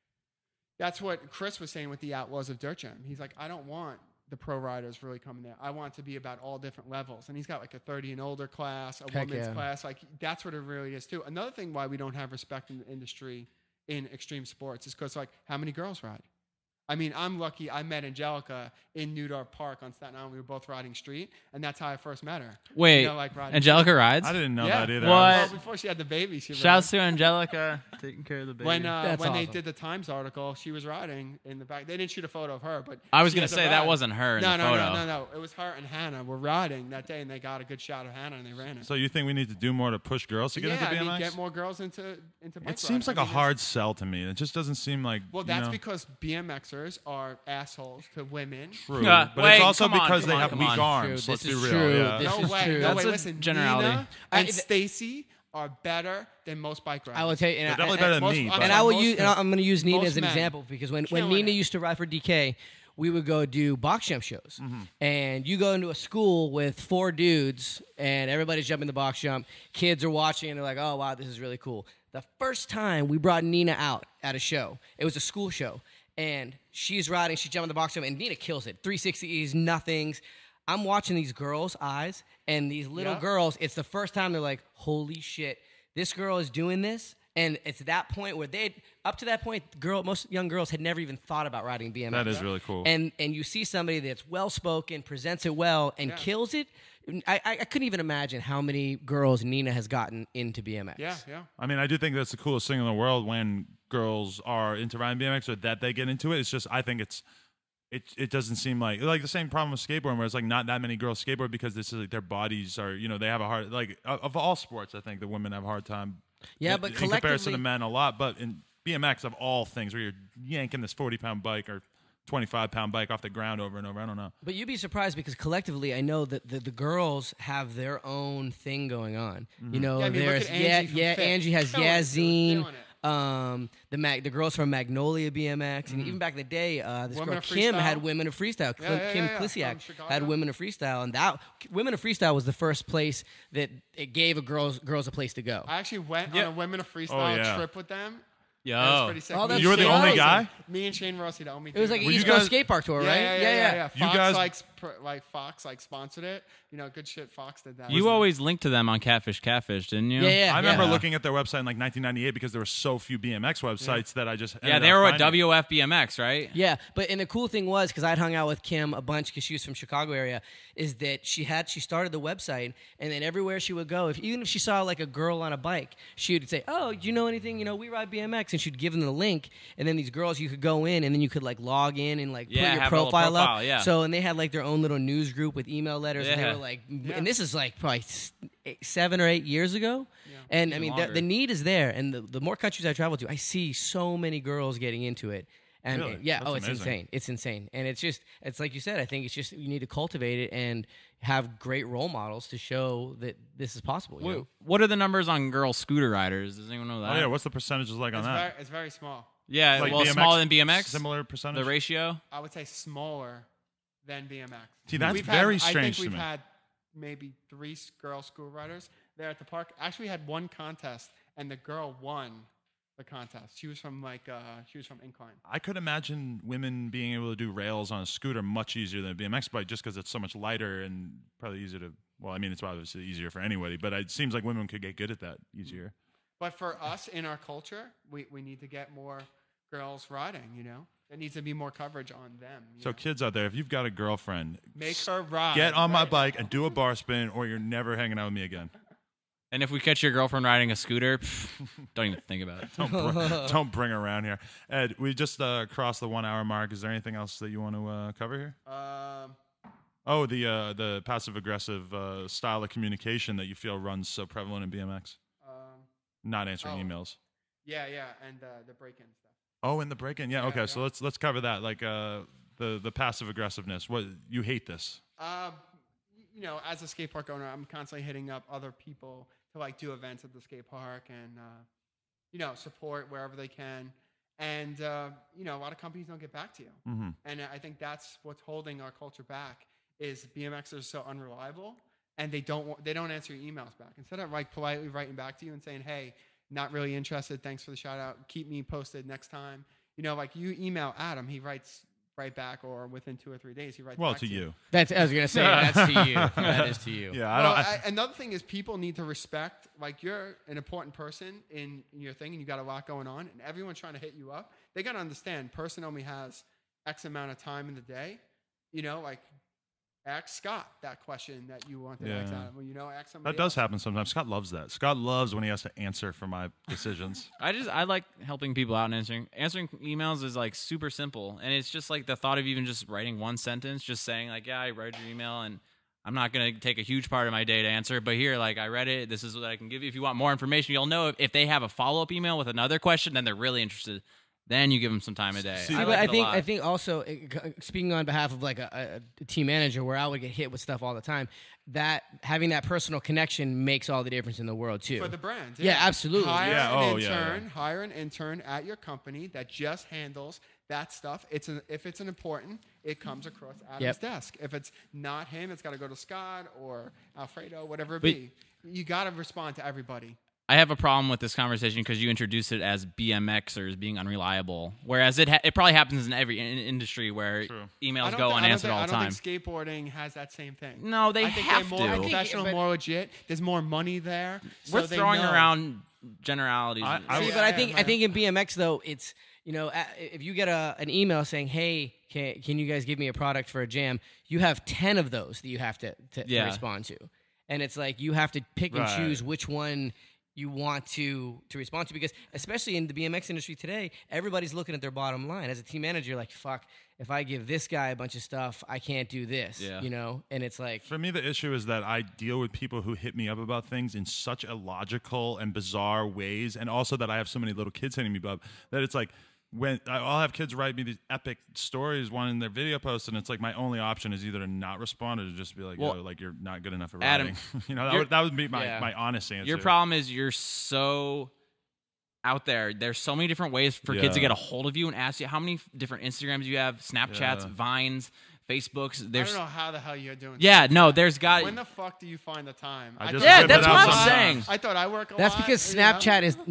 that's what Chris was saying with the Outlaws of Dirt Jam. He's like, I don't want the pro riders really coming there. I want it to be about all different levels. And he's got like a 30 and older class, a Heck women's yeah. class. Like that's what it really is too. Another thing why we don't have respect in the industry in extreme sports is because like how many girls ride? I mean, I'm lucky I met Angelica in Newdorf Park on Staten Island. We were both riding street, and that's how I first met her. Wait, You know, like riding Angelica rides? I didn't know Yeah. that either. What? Well, before she had the baby, she Shouts rode. to Angelica taking care of the baby. When That's they awesome. did the Times article, she was riding in the back. They didn't shoot a photo of her, but I was she gonna had the say that ride. wasn't her in no, the no, photo. No. It was her and Hannah were riding that day, and they got a good shot of Hannah, and they ran it. So you think we need to do more to push girls to get yeah, into BMX? I mean, get more girls into bike It seems like riding. a hard sell to me. It just doesn't seem like. Well, you that's know, because BMXers are assholes to women. true. Yeah, But wait, it's also come on, because come they on, have come weak on. arms. True, Let's be this is real. true. Yeah. This No is way. true. No That's way. a Listen, generality. Nina and I- Stacy are better than most bike riders. I will tell you, They're and, definitely better than most- me. I'm but- and I will most use. men. And I'm going to use Nina Most as an men. example because when Killing Nina it. used to ride for DK, we would go do box jump shows, Mm-hmm. and you go into a school with 4 dudes, and everybody's jumping the box jump. Kids are watching, and they're like, "Oh wow, this is really cool." The first time we brought Nina out at a show, it was a school show, and she's riding, she's jumping the box jump, and Nina kills it. 360s, nothings. I'm watching these girls' eyes, and these little Yeah. girls, it's the first time they're like, holy shit, this girl is doing this. And it's that point where up to that point, most young girls had never even thought about riding BMX. That is really cool. And you see somebody that's well-spoken, presents it well, and Yeah. kills it. I couldn't even imagine how many girls Nina has gotten into BMX. Yeah, yeah. I mean, I do think that's the coolest thing in the world when girls are into riding BMX or that they get into it. It's just, I think it doesn't seem like the same problem with skateboarding where it's like not that many girls skateboard because this is like their bodies are, you know, they have a hard, like of all sports, I think the women have a hard time. Yeah, in, but in comparison collectively- to men a lot, but in BMX of all things where you're yanking this 40-pound bike or 25-pound bike off the ground over and over, I don't know. But you'd be surprised because collectively, I know that the girls have their own thing going on. You know, Yeah, I mean, look there's at Angie from Fit. Angie has Killing it, dude, Yazine. killing it. The girls from Magnolia BMX, and even back in the day, this Women girl of Kim Freestyle. had Women of Freestyle. Kim From Klisiak Chicago. had Women of Freestyle, and that Women of Freestyle was the first place that it gave girls a place to go. I actually went Yeah. on a Women of Freestyle yeah. trip with them. Yo. It was pretty sick. Oh, that's You were the Shane only Rossi. guy? Me and Shane Rossi, the only. It was like an Were you East Coast guys- Skatepark tour, right? Yeah. You Fox guys- Fox sponsored it. You know, good shit. Fox did that. You always linked to them on Catfish, didn't you? Yeah. I remember yeah. looking at their website in like 1998 because there were so few BMX websites that I just Yeah, ended they up were at finding. WF BMX, right? Yeah, but and the cool thing was because I'd hung out with Kim a bunch because she was from Chicago area, is that she started the website and then everywhere she would go, even if she saw like a girl on a bike, she would say, "Oh, do you know anything? You know, we ride BMX," and she'd give them the link, and then these girls you could go in and then you could like log in and like Yeah, put your have a little profile up. profile, yeah. So and they had like their own little news group with email letters, and they Yeah. were like, and this is like probably 7 or 8 years ago. And I Even mean, longer. the need is there, and the more countries I travel to, I see so many girls getting into it. And Really? yeah, That's it's amazing. insane. It's insane. And it's like you said, I think it's just you need to cultivate it and have great role models to show that this is possible. You know? What are the numbers on girl scooter riders? Does anyone know that? Oh yeah, what's the percentages like on that? It's very small. Yeah, Like well, BMX, smaller than BMX. Similar percentage. The ratio. I would say smaller than BMX. See, that's We've very had, strange I think to we've me. had maybe 3 girl school riders there at the park. Actually, we had one contest, and the girl won the contest. She was from Incline. I could imagine women being able to do rails on a scooter much easier than a BMX bike just because it's so much lighter and probably easier to. Well, I mean, it's obviously easier for anybody, but it seems like women could get good at that easier. But for us in our culture, we need to get more girls riding. You know, there needs to be more coverage on them. you So, know? kids out there, if you've got a girlfriend, Make her ride. get on my right? bike and do a bar spin, or you're never hanging out with me again. And if we catch your girlfriend riding a scooter, don't even think about it. Don't bring her around here. Ed, we just crossed the 1 hour mark. Is there anything else that you want to cover here? Oh, the passive aggressive style of communication that you feel runs so prevalent in BMX. Not answering emails. Yeah, and the break-in stuff. Oh, and the break-in. Yeah, okay. So let's cover that. Like the passive aggressiveness. What you hate this? You know, as a skate park owner, I'm constantly hitting up other people to like do events at the skate park and you know, support wherever they can. And you know, a lot of companies don't get back to you. Mm-hmm. And I think that's what's holding our culture back is BMXers are so unreliable, and they don't answer your emails back. Instead of like politely writing back to you and saying, "Hey, not really interested. Thanks for the shout out. Keep me posted next time." You know, like you email Adam, he writes right back, or within 2 or 3 days, he writes back to you. That's I was gonna say that's to you. That is to you. Yeah. Another thing is people need to respect. Like you're an important person in your thing, and you got a lot going on, and everyone's trying to hit you up. They got to understand, person only has X amount of time in the day. You know, like. Ask Scott that question that you want to ask Adam. Well, you know, ask somebody that does else. happen sometimes. Scott loves that. Scott loves when he has to answer for my decisions. I like helping people out and answering emails is like super simple, and it's just like the thought of even just writing one sentence, just saying like, yeah, I read your email, and I'm not gonna take a huge part of my day to answer, but here, like, I read it. This is what I can give you. If you want more information, you'll know if they have a follow-up email with another question, then they're really interested. Then you give them some time a day. See, I think also speaking on behalf of like a team manager, where I would get hit with stuff all the time, that having that personal connection makes all the difference in the world too. For the brand, yeah, absolutely. Hire an intern at your company that just handles that stuff. If it's an important, it comes across Adam's desk. If it's not him, it's got to go to Scott or Alfredo, whatever it be. You got to respond to everybody. I have a problem with this conversation because you introduced it as BMXers being unreliable, whereas it probably happens in every industry where emails go unanswered all the time. I don't think skateboarding has that same thing. No, they have to. They're more professional, more legit. There's more money there. We're throwing around generalities. But I think in BMX though, it's, you know, if you get an email saying, "Hey, can you guys give me a product for a jam?" You have 10 of those that you have to respond to, and it's like you have to pick and choose which one you want to respond to, because especially in the BMX industry today, everybody's looking at their bottom line. As a team manager, you're like, fuck, if I give this guy a bunch of stuff, I can't do this, you know? And it's like... For me, the issue is that I deal with people who hit me up about things in such illogical and bizarre ways, and also that I have so many little kids hitting me up, that it's like, when I'll have kids write me these epic stories, wanting their video posts, and it's like my only option is either to not respond or to just be like, yo, like you're not good enough at writing. You know, that would be my honest answer. Your problem is you're so out there. There's so many different ways for kids to get a hold of you and ask you. How many different Instagrams you have, Snapchats, Vines, Facebooks. I don't know how the hell you're doing. Yeah, no, there's got. When the fuck do you find the time? That's what I'm saying. I thought I work a lot. That's because Snapchat is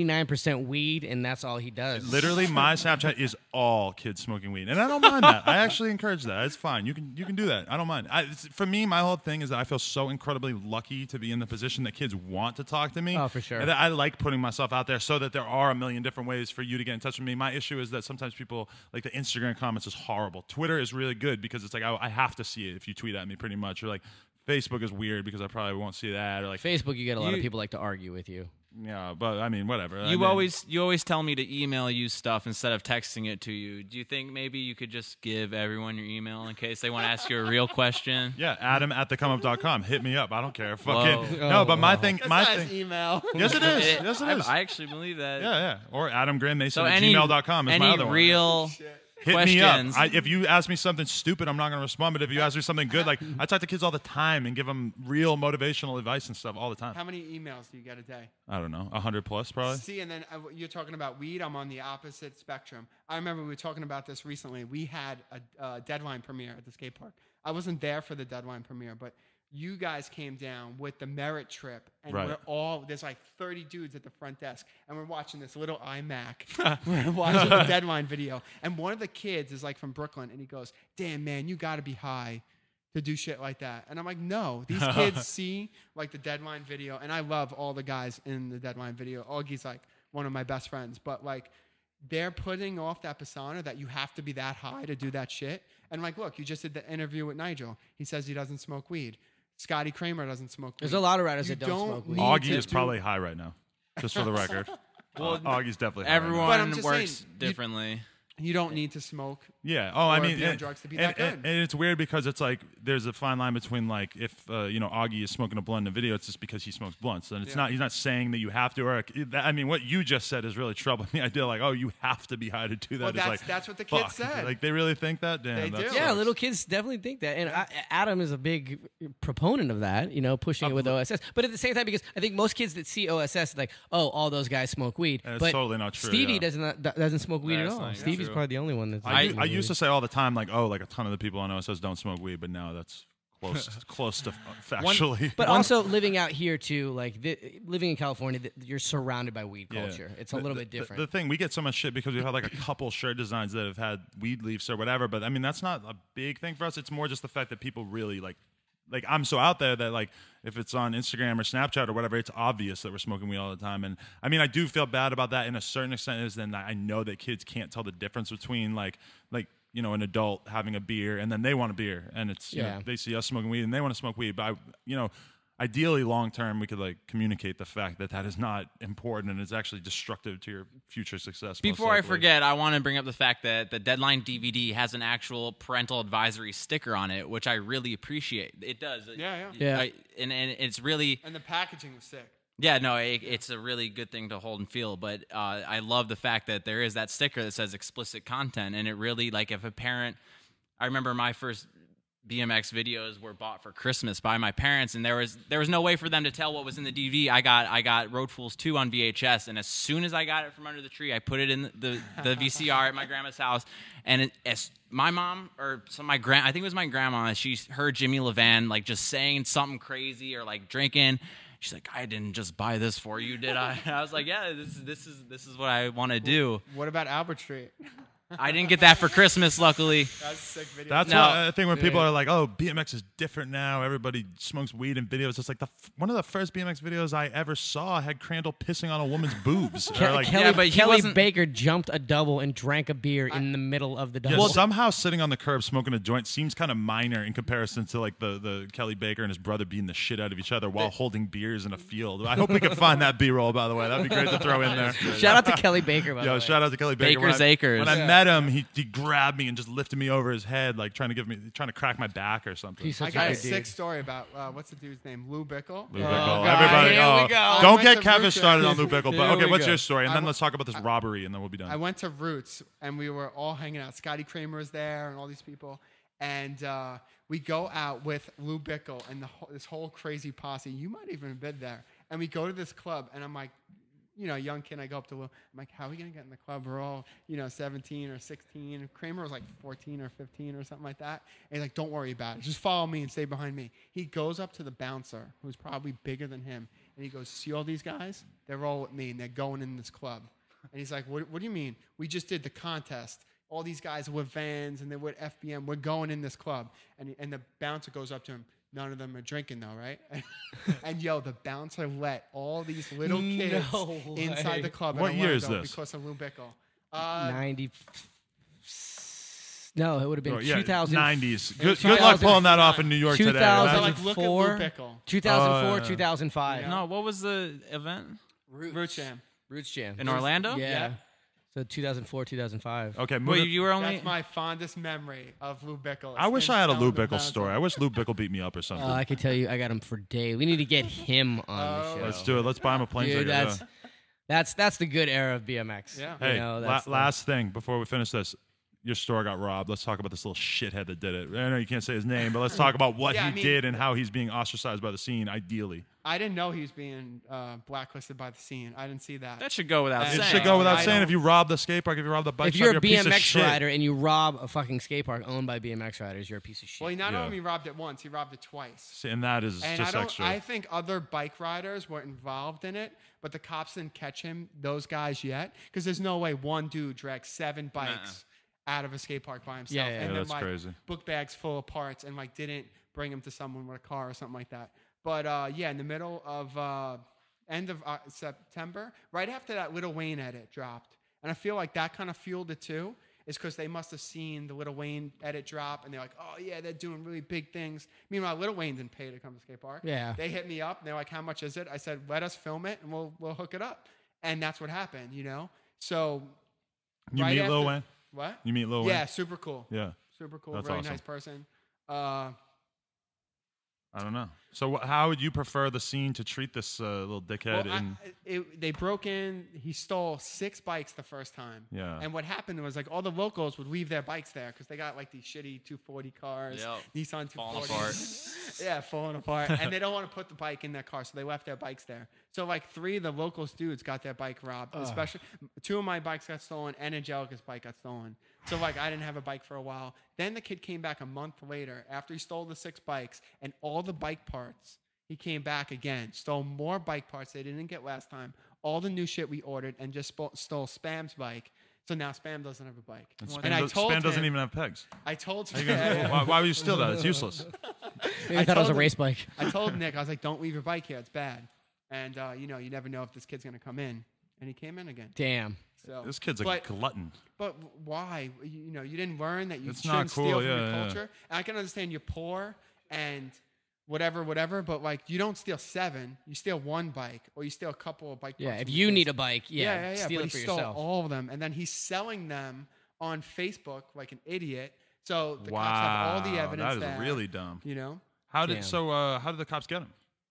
99% weed, and that's all he does. Literally, my Snapchat is all kids smoking weed, and I don't mind that. I actually encourage that. It's fine. You can do that. I don't mind. For me, my whole thing is that I feel so incredibly lucky to be in the position that kids want to talk to me. Oh, for sure. And that I like putting myself out there so that there are a million different ways for you to get in touch with me. My issue is that sometimes people, like, the Instagram comments is horrible. Twitter is really good because it's like I have to see it if you tweet at me, pretty much. Or like Facebook is weird because I probably won't see that. Or like Facebook, you get a lot of people like to argue with you. Yeah, but I mean, whatever. You always tell me to email you stuff instead of texting it to you. Do you think maybe you could just give everyone your email in case they want to ask you a real question? Yeah, Adam@thecomeUp.com. Hit me up. I don't care. Fucking no. But my thing. Email. Yes, it is. Yes, it is. I actually believe that. Yeah. Or AdamGrandMason@gmail.com is my other one. Real Hit questions. me up. If you ask me something stupid, I'm not going to respond. But if you ask me something good, like I talk to kids all the time and give them real motivational advice and stuff all the time. How many emails do you get a day? I don't know, 100 plus probably. See, and then you're talking about weed. I'm on the opposite spectrum. I remember we were talking about this recently. We had a Deadline premiere at the skate park. I wasn't there for the Deadline premiere, but you guys came down with the Merit trip, and there's like 30 dudes at the front desk, and we're watching this little iMac. We're watching the Deadline video, and one of the kids is like from Brooklyn, and he goes, "Damn, man, you got to be high to do shit like that." And I'm like, no, these kids see like the Deadline video, and I love all the guys in the Deadline video. Augie's like one of my best friends, but like they're putting off that persona that you have to be that high to do that shit. And like, look, you just did the interview with Nigel. He says he doesn't smoke weed. Scotty Kramer doesn't smoke weed. There's a lot of riders You that don't smoke weed. need Augie to is do- probably high right now, just for the record. Augie's definitely high right now. But Everyone I'm just works saying, differently. You don't need to smoke. Yeah. Oh, I or mean, be on drugs to be that good. and it's weird because it's like there's a fine line between like if Augie is smoking a blunt in a video, it's just because he smokes blunts, and it's not. He's not saying that you have to. Or I mean, what you just said is really troubling. The idea like, oh, you have to be high to do that. Well, is that's what the fuck. kids said. Like they really think that. Damn, They that do. Yeah, sucks. little kids definitely think that, and Adam is a big proponent of that. Pushing it with OSS. But at the same time, because I think most kids that see OSS like, oh, all those guys smoke weed. And it's but totally not true, Stevie yeah. doesn't smoke weed at That's all. not Stevie's true. probably the only one that's. I used to say all the time like, oh, like a ton of the people on OSS don't smoke weed, but now that's close to factually. But also living out here too, like living in California, you're surrounded by weed culture. It's a little bit different. The thing, we get so much shit because we've had like a couple shirt designs that have had weed leaves or whatever. But I mean, that's not a big thing for us. It's more just the fact that people really like I'm so out there that like if it's on Instagram or Snapchat or whatever, it's obvious that we're smoking weed all the time. And I mean, I do feel bad about that in a certain extent. Is then I know that kids can't tell the difference between like an adult having a beer and then they want a beer, and it's they see us smoking weed and they want to smoke weed. But ideally, long term, we could like communicate the fact that is not important and it's actually destructive to your future success. Before I forget, I want to bring up the fact that the Deadline DVD has an actual parental advisory sticker on it, which I really appreciate. It does. Yeah. And it's really... And the packaging was sick. Yeah, no, it's a really good thing to hold and feel. But I love the fact that there is that sticker that says explicit content. And it really, like, if a parent... I remember my first BMX videos were bought for Christmas by my parents, and there was no way for them to tell what was in the DVD. I got Road Fools 2 on VHS, and as soon as I got it from under the tree, I put it in the VCR at my grandma's house. And as my mom I think it was my grandma, she heard Jimmy Levan like just saying something crazy or like drinking. She's like, I didn't just buy this for you, did I? And I was like, yeah, this is what I want to do. What about Albert Street? I didn't get that for Christmas, luckily. That's a sick video. That's why I think when people are like, "Oh, BMX is different now. Everybody smokes weed in videos." It's like one of the first BMX videos I ever saw had Crandall pissing on a woman's boobs. Kelly Baker jumped a double and drank a beer in the middle of the double. Yeah, somehow sitting on the curb smoking a joint seems kind of minor in comparison to like the Kelly Baker and his brother beating the shit out of each other while holding beers in a field. I hope we can find that B-roll, by the way. That'd be great to throw in there. Shout out to Kelly Baker, by the way. Shout out to Kelly Baker. Baker's Acres. When I met him, he grabbed me and just lifted me over his head, like trying to crack my back or something. He's I such got a a good dude. sick story about what's the dude's name? Lou Bickle. Lou Bickle. God, Everybody, here we go. don't I get went to Catfish Roots. started on Lou Bickle. But Here okay, we what's go. your story? And then let's talk about this robbery, and then we'll be done. I went to Roots, and we were all hanging out. Scotty Kramer was there, and all these people. And we go out with Lou Bickle and this whole crazy posse. You might even have been there. And we go to this club, and I'm like, young kid, I go up to Lou. I'm like, how are we going to get in the club? We're all, 17 or 16. Kramer was like 14 or 15 or something like that. And he's like, don't worry about it. Just follow me and stay behind me. He goes up to the bouncer, who's probably bigger than him, and he goes, see all these guys? They're all with me, and they're going in this club. And he's like, what do you mean? We just did the contest. All these guys are with Vans, and they're with FBM. We're going in this club. And the bouncer goes up to him. None of them are drinking, though, right? And, the bouncer let all these little kids inside the club. What year is this? Because of Lou Bickle. 90. No, it would have been 2000. 90s. Good luck pulling that off in New York today. 2004, look at Lou Bickle. 2004, 2005. Yeah. No, what was the event? Roots Jam. Roots Jam. In Orlando? Yeah. So 2004, 2005. Okay, Well, you were only... That's my fondest memory of Lou Bickle. I wish I had a Lou Bickle story. I wish Lou Bickle beat me up or something. I could tell you, I got him for days. We need to get him on the show. Let's do it. Let's buy him a plane Dude, ticket. that's the good era of BMX. Yeah. Hey, that's last thing before we finish this. Your store got robbed. Let's talk about this little shithead that did it. I know you can't say his name, but let's talk about what he did and how he's being ostracized by the scene, ideally. I didn't know he was being blacklisted by the scene. I didn't see that. That should go without saying. It should go without saying. If you rob the skate park, if you rob the bike If shop, you're a piece of BMX shit. rider and you rob a fucking skate park owned by BMX riders, you're a piece of shit. Well, he not only robbed it once, he robbed it twice. And that is just extra. I think other bike riders were involved in it, but the cops didn't catch those guys yet, because there's no way one dude dragged 7 bikes out of a skate park by himself. Yeah, and then that's crazy. Book bags full of parts, and didn't bring him to someone with a car or something like that. But in the middle of end of September, right after that Lil Wayne edit dropped, and I feel like that kind of fueled it too. is because they must have seen the Lil Wayne edit drop, and they're like, oh, yeah, they're doing really big things. Meanwhile, Lil Wayne didn't pay to come to skate park. Yeah. They hit me up, and they're like, how much is it? I said, let us film it, and we'll hook it up. And that's what happened, you know? So You right meet after, Lil Wayne? What? You meet Lil Wayne? Yeah, super cool. Yeah. Super cool. That's Really awesome. nice person. I don't know. So how would you prefer the scene to treat this little dickhead? Well, they broke in. He stole 6 bikes the first time. Yeah. And what happened was like all the locals would leave their bikes there because they got like these shitty 240 cars, Yep. Nissan 240s. Falling apart. Yeah, falling apart. And they don't want to put the bike in their car, so they left their bikes there. So like 3 of the locals dudes got their bike robbed. Especially 2 of my bikes got stolen, and Angelica's bike got stolen. So like I didn't have a bike for a while. Then the kid came back a month later after he stole the 6 bikes and all the bike parts. He came back again, stole more bike parts they didn't get last time, all the new shit we ordered, and just stole Spam's bike. So now Spam doesn't have a bike. And Spam doesn't even have pegs. I told How you gonna- why would you steal that? It's useless. I thought it was a told race him- bike. I told Nick, I was like, don't leave your bike here. It's bad. And, you know, you never know if this kid's going to come in. And he came in again. Damn. So, This kid's a but, glutton. But why? You know, you didn't learn that you It's shouldn't not cool, steal from yeah, your yeah. culture. And I can understand you're poor and whatever, but like you don't steal 7. You steal 1 bike or you steal a couple of bike Yeah, parts if from you the need kids. a bike, Yeah. steal But it for he stole yourself. all of them. And then he's selling them on Facebook like an idiot. So the Wow. cops have all the evidence That is there, really dumb. you know, How Damn. did the cops get him?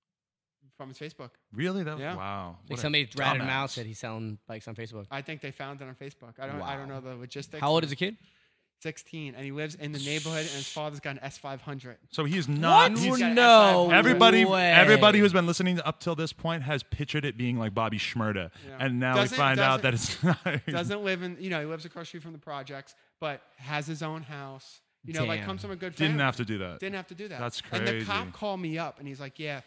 from his Facebook. Really? That Yeah. wow. Like What a somebody ratted him out, dumbass. said he's selling bikes on Facebook. I think they found it on Facebook. I don't know the logistics. How old is the kid? 16, and he lives in the neighborhood, and his father's got an S500. So he's not. What? He's, got an No. S500. everybody way. who's been listening up till this point has pictured it being like Bobby Schmurda, Yeah. and now Doesn't- we find out that doesn't- it's not. Doesn't live in, you know, he lives across the street from the projects, but has his own house. You know, like Damn. comes from a good family. Didn't have to do that. Didn't have to do that. That's And the crazy. cop called me up, and he's like, yeah,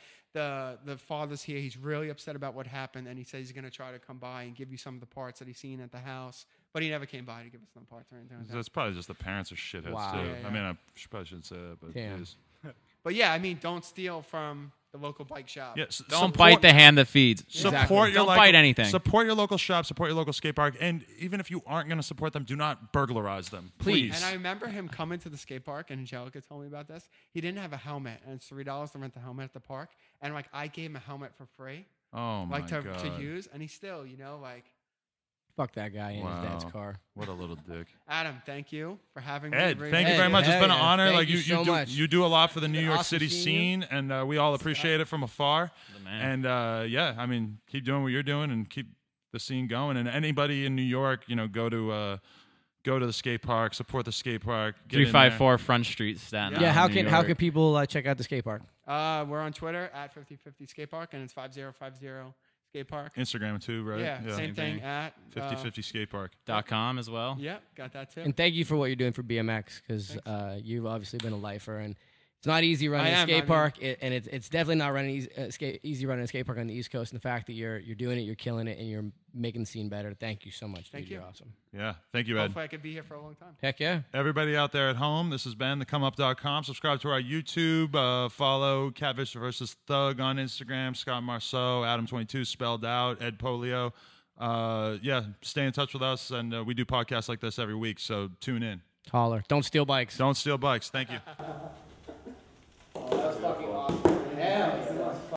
the father's here. He's really upset about what happened, and he says he's going to try to come by and give you some of the parts that he's seen at the house. But he never came by to give us some parts or anything like that. That's probably just the parents are shitheads Wow. too. Yeah, I mean, I probably shouldn't say that, but Damn. it is. But yeah, I mean, don't steal from the local bike shop. Yes. Don't bite the hand that feeds. Support your Don't bite anything. Support your local shop. Support your local skate park. And even if you aren't going to support them, do not burglarize them, please. And I remember him coming to the skate park, and Angelica told me about this. He didn't have a helmet, and it's $3 to rent the helmet at the park. And like, I gave him a helmet for free, Oh my like to god! use, and he still, you know, like. Fuck that guy in his dad's Wow. car. What a little dick. Adam, thank you for having me. Ed, Really thank you Ed, very much. It's hell been an yeah. honor. Thank Like you so much. you do a lot for the New been York awesome City seeing you. scene, and we all appreciate it from afar. The man. And yeah, I mean, keep doing what you're doing and keep the scene going. And anybody in New York, you know, go to the skate park, support the skate park. Get in there. 354 Front Street, Staten Yeah, Island, New how York. can people check out the skate park? We're on Twitter at 5050 Skatepark, and it's 5050 Skatepark. Instagram too, right? Yeah, same thing thing. at 50/50 skate park. .com as well. Yeah, got that too. And thank you for what you're doing for BMX, because you've obviously been a lifer, and it's not easy running I a am, skate I mean- park, and it's definitely not running easy running a skate park on the East Coast. And the fact that you're doing it, you're killing it, and you're making the scene better. Thank you so much, Thank dude. you. You're awesome. Yeah, thank you, Ed. Hopefully, I could be here for a long time. Heck yeah. Everybody out there at home, this has been thecomeup.com. Subscribe to our YouTube. Follow Catfish versus Thug on Instagram. Scott Marceau, Adam22 spelled out, Ed Pollio. Yeah, stay in touch with us, and we do podcasts like this every week, so tune in. Holler. Don't steal bikes. Don't steal bikes. Thank you.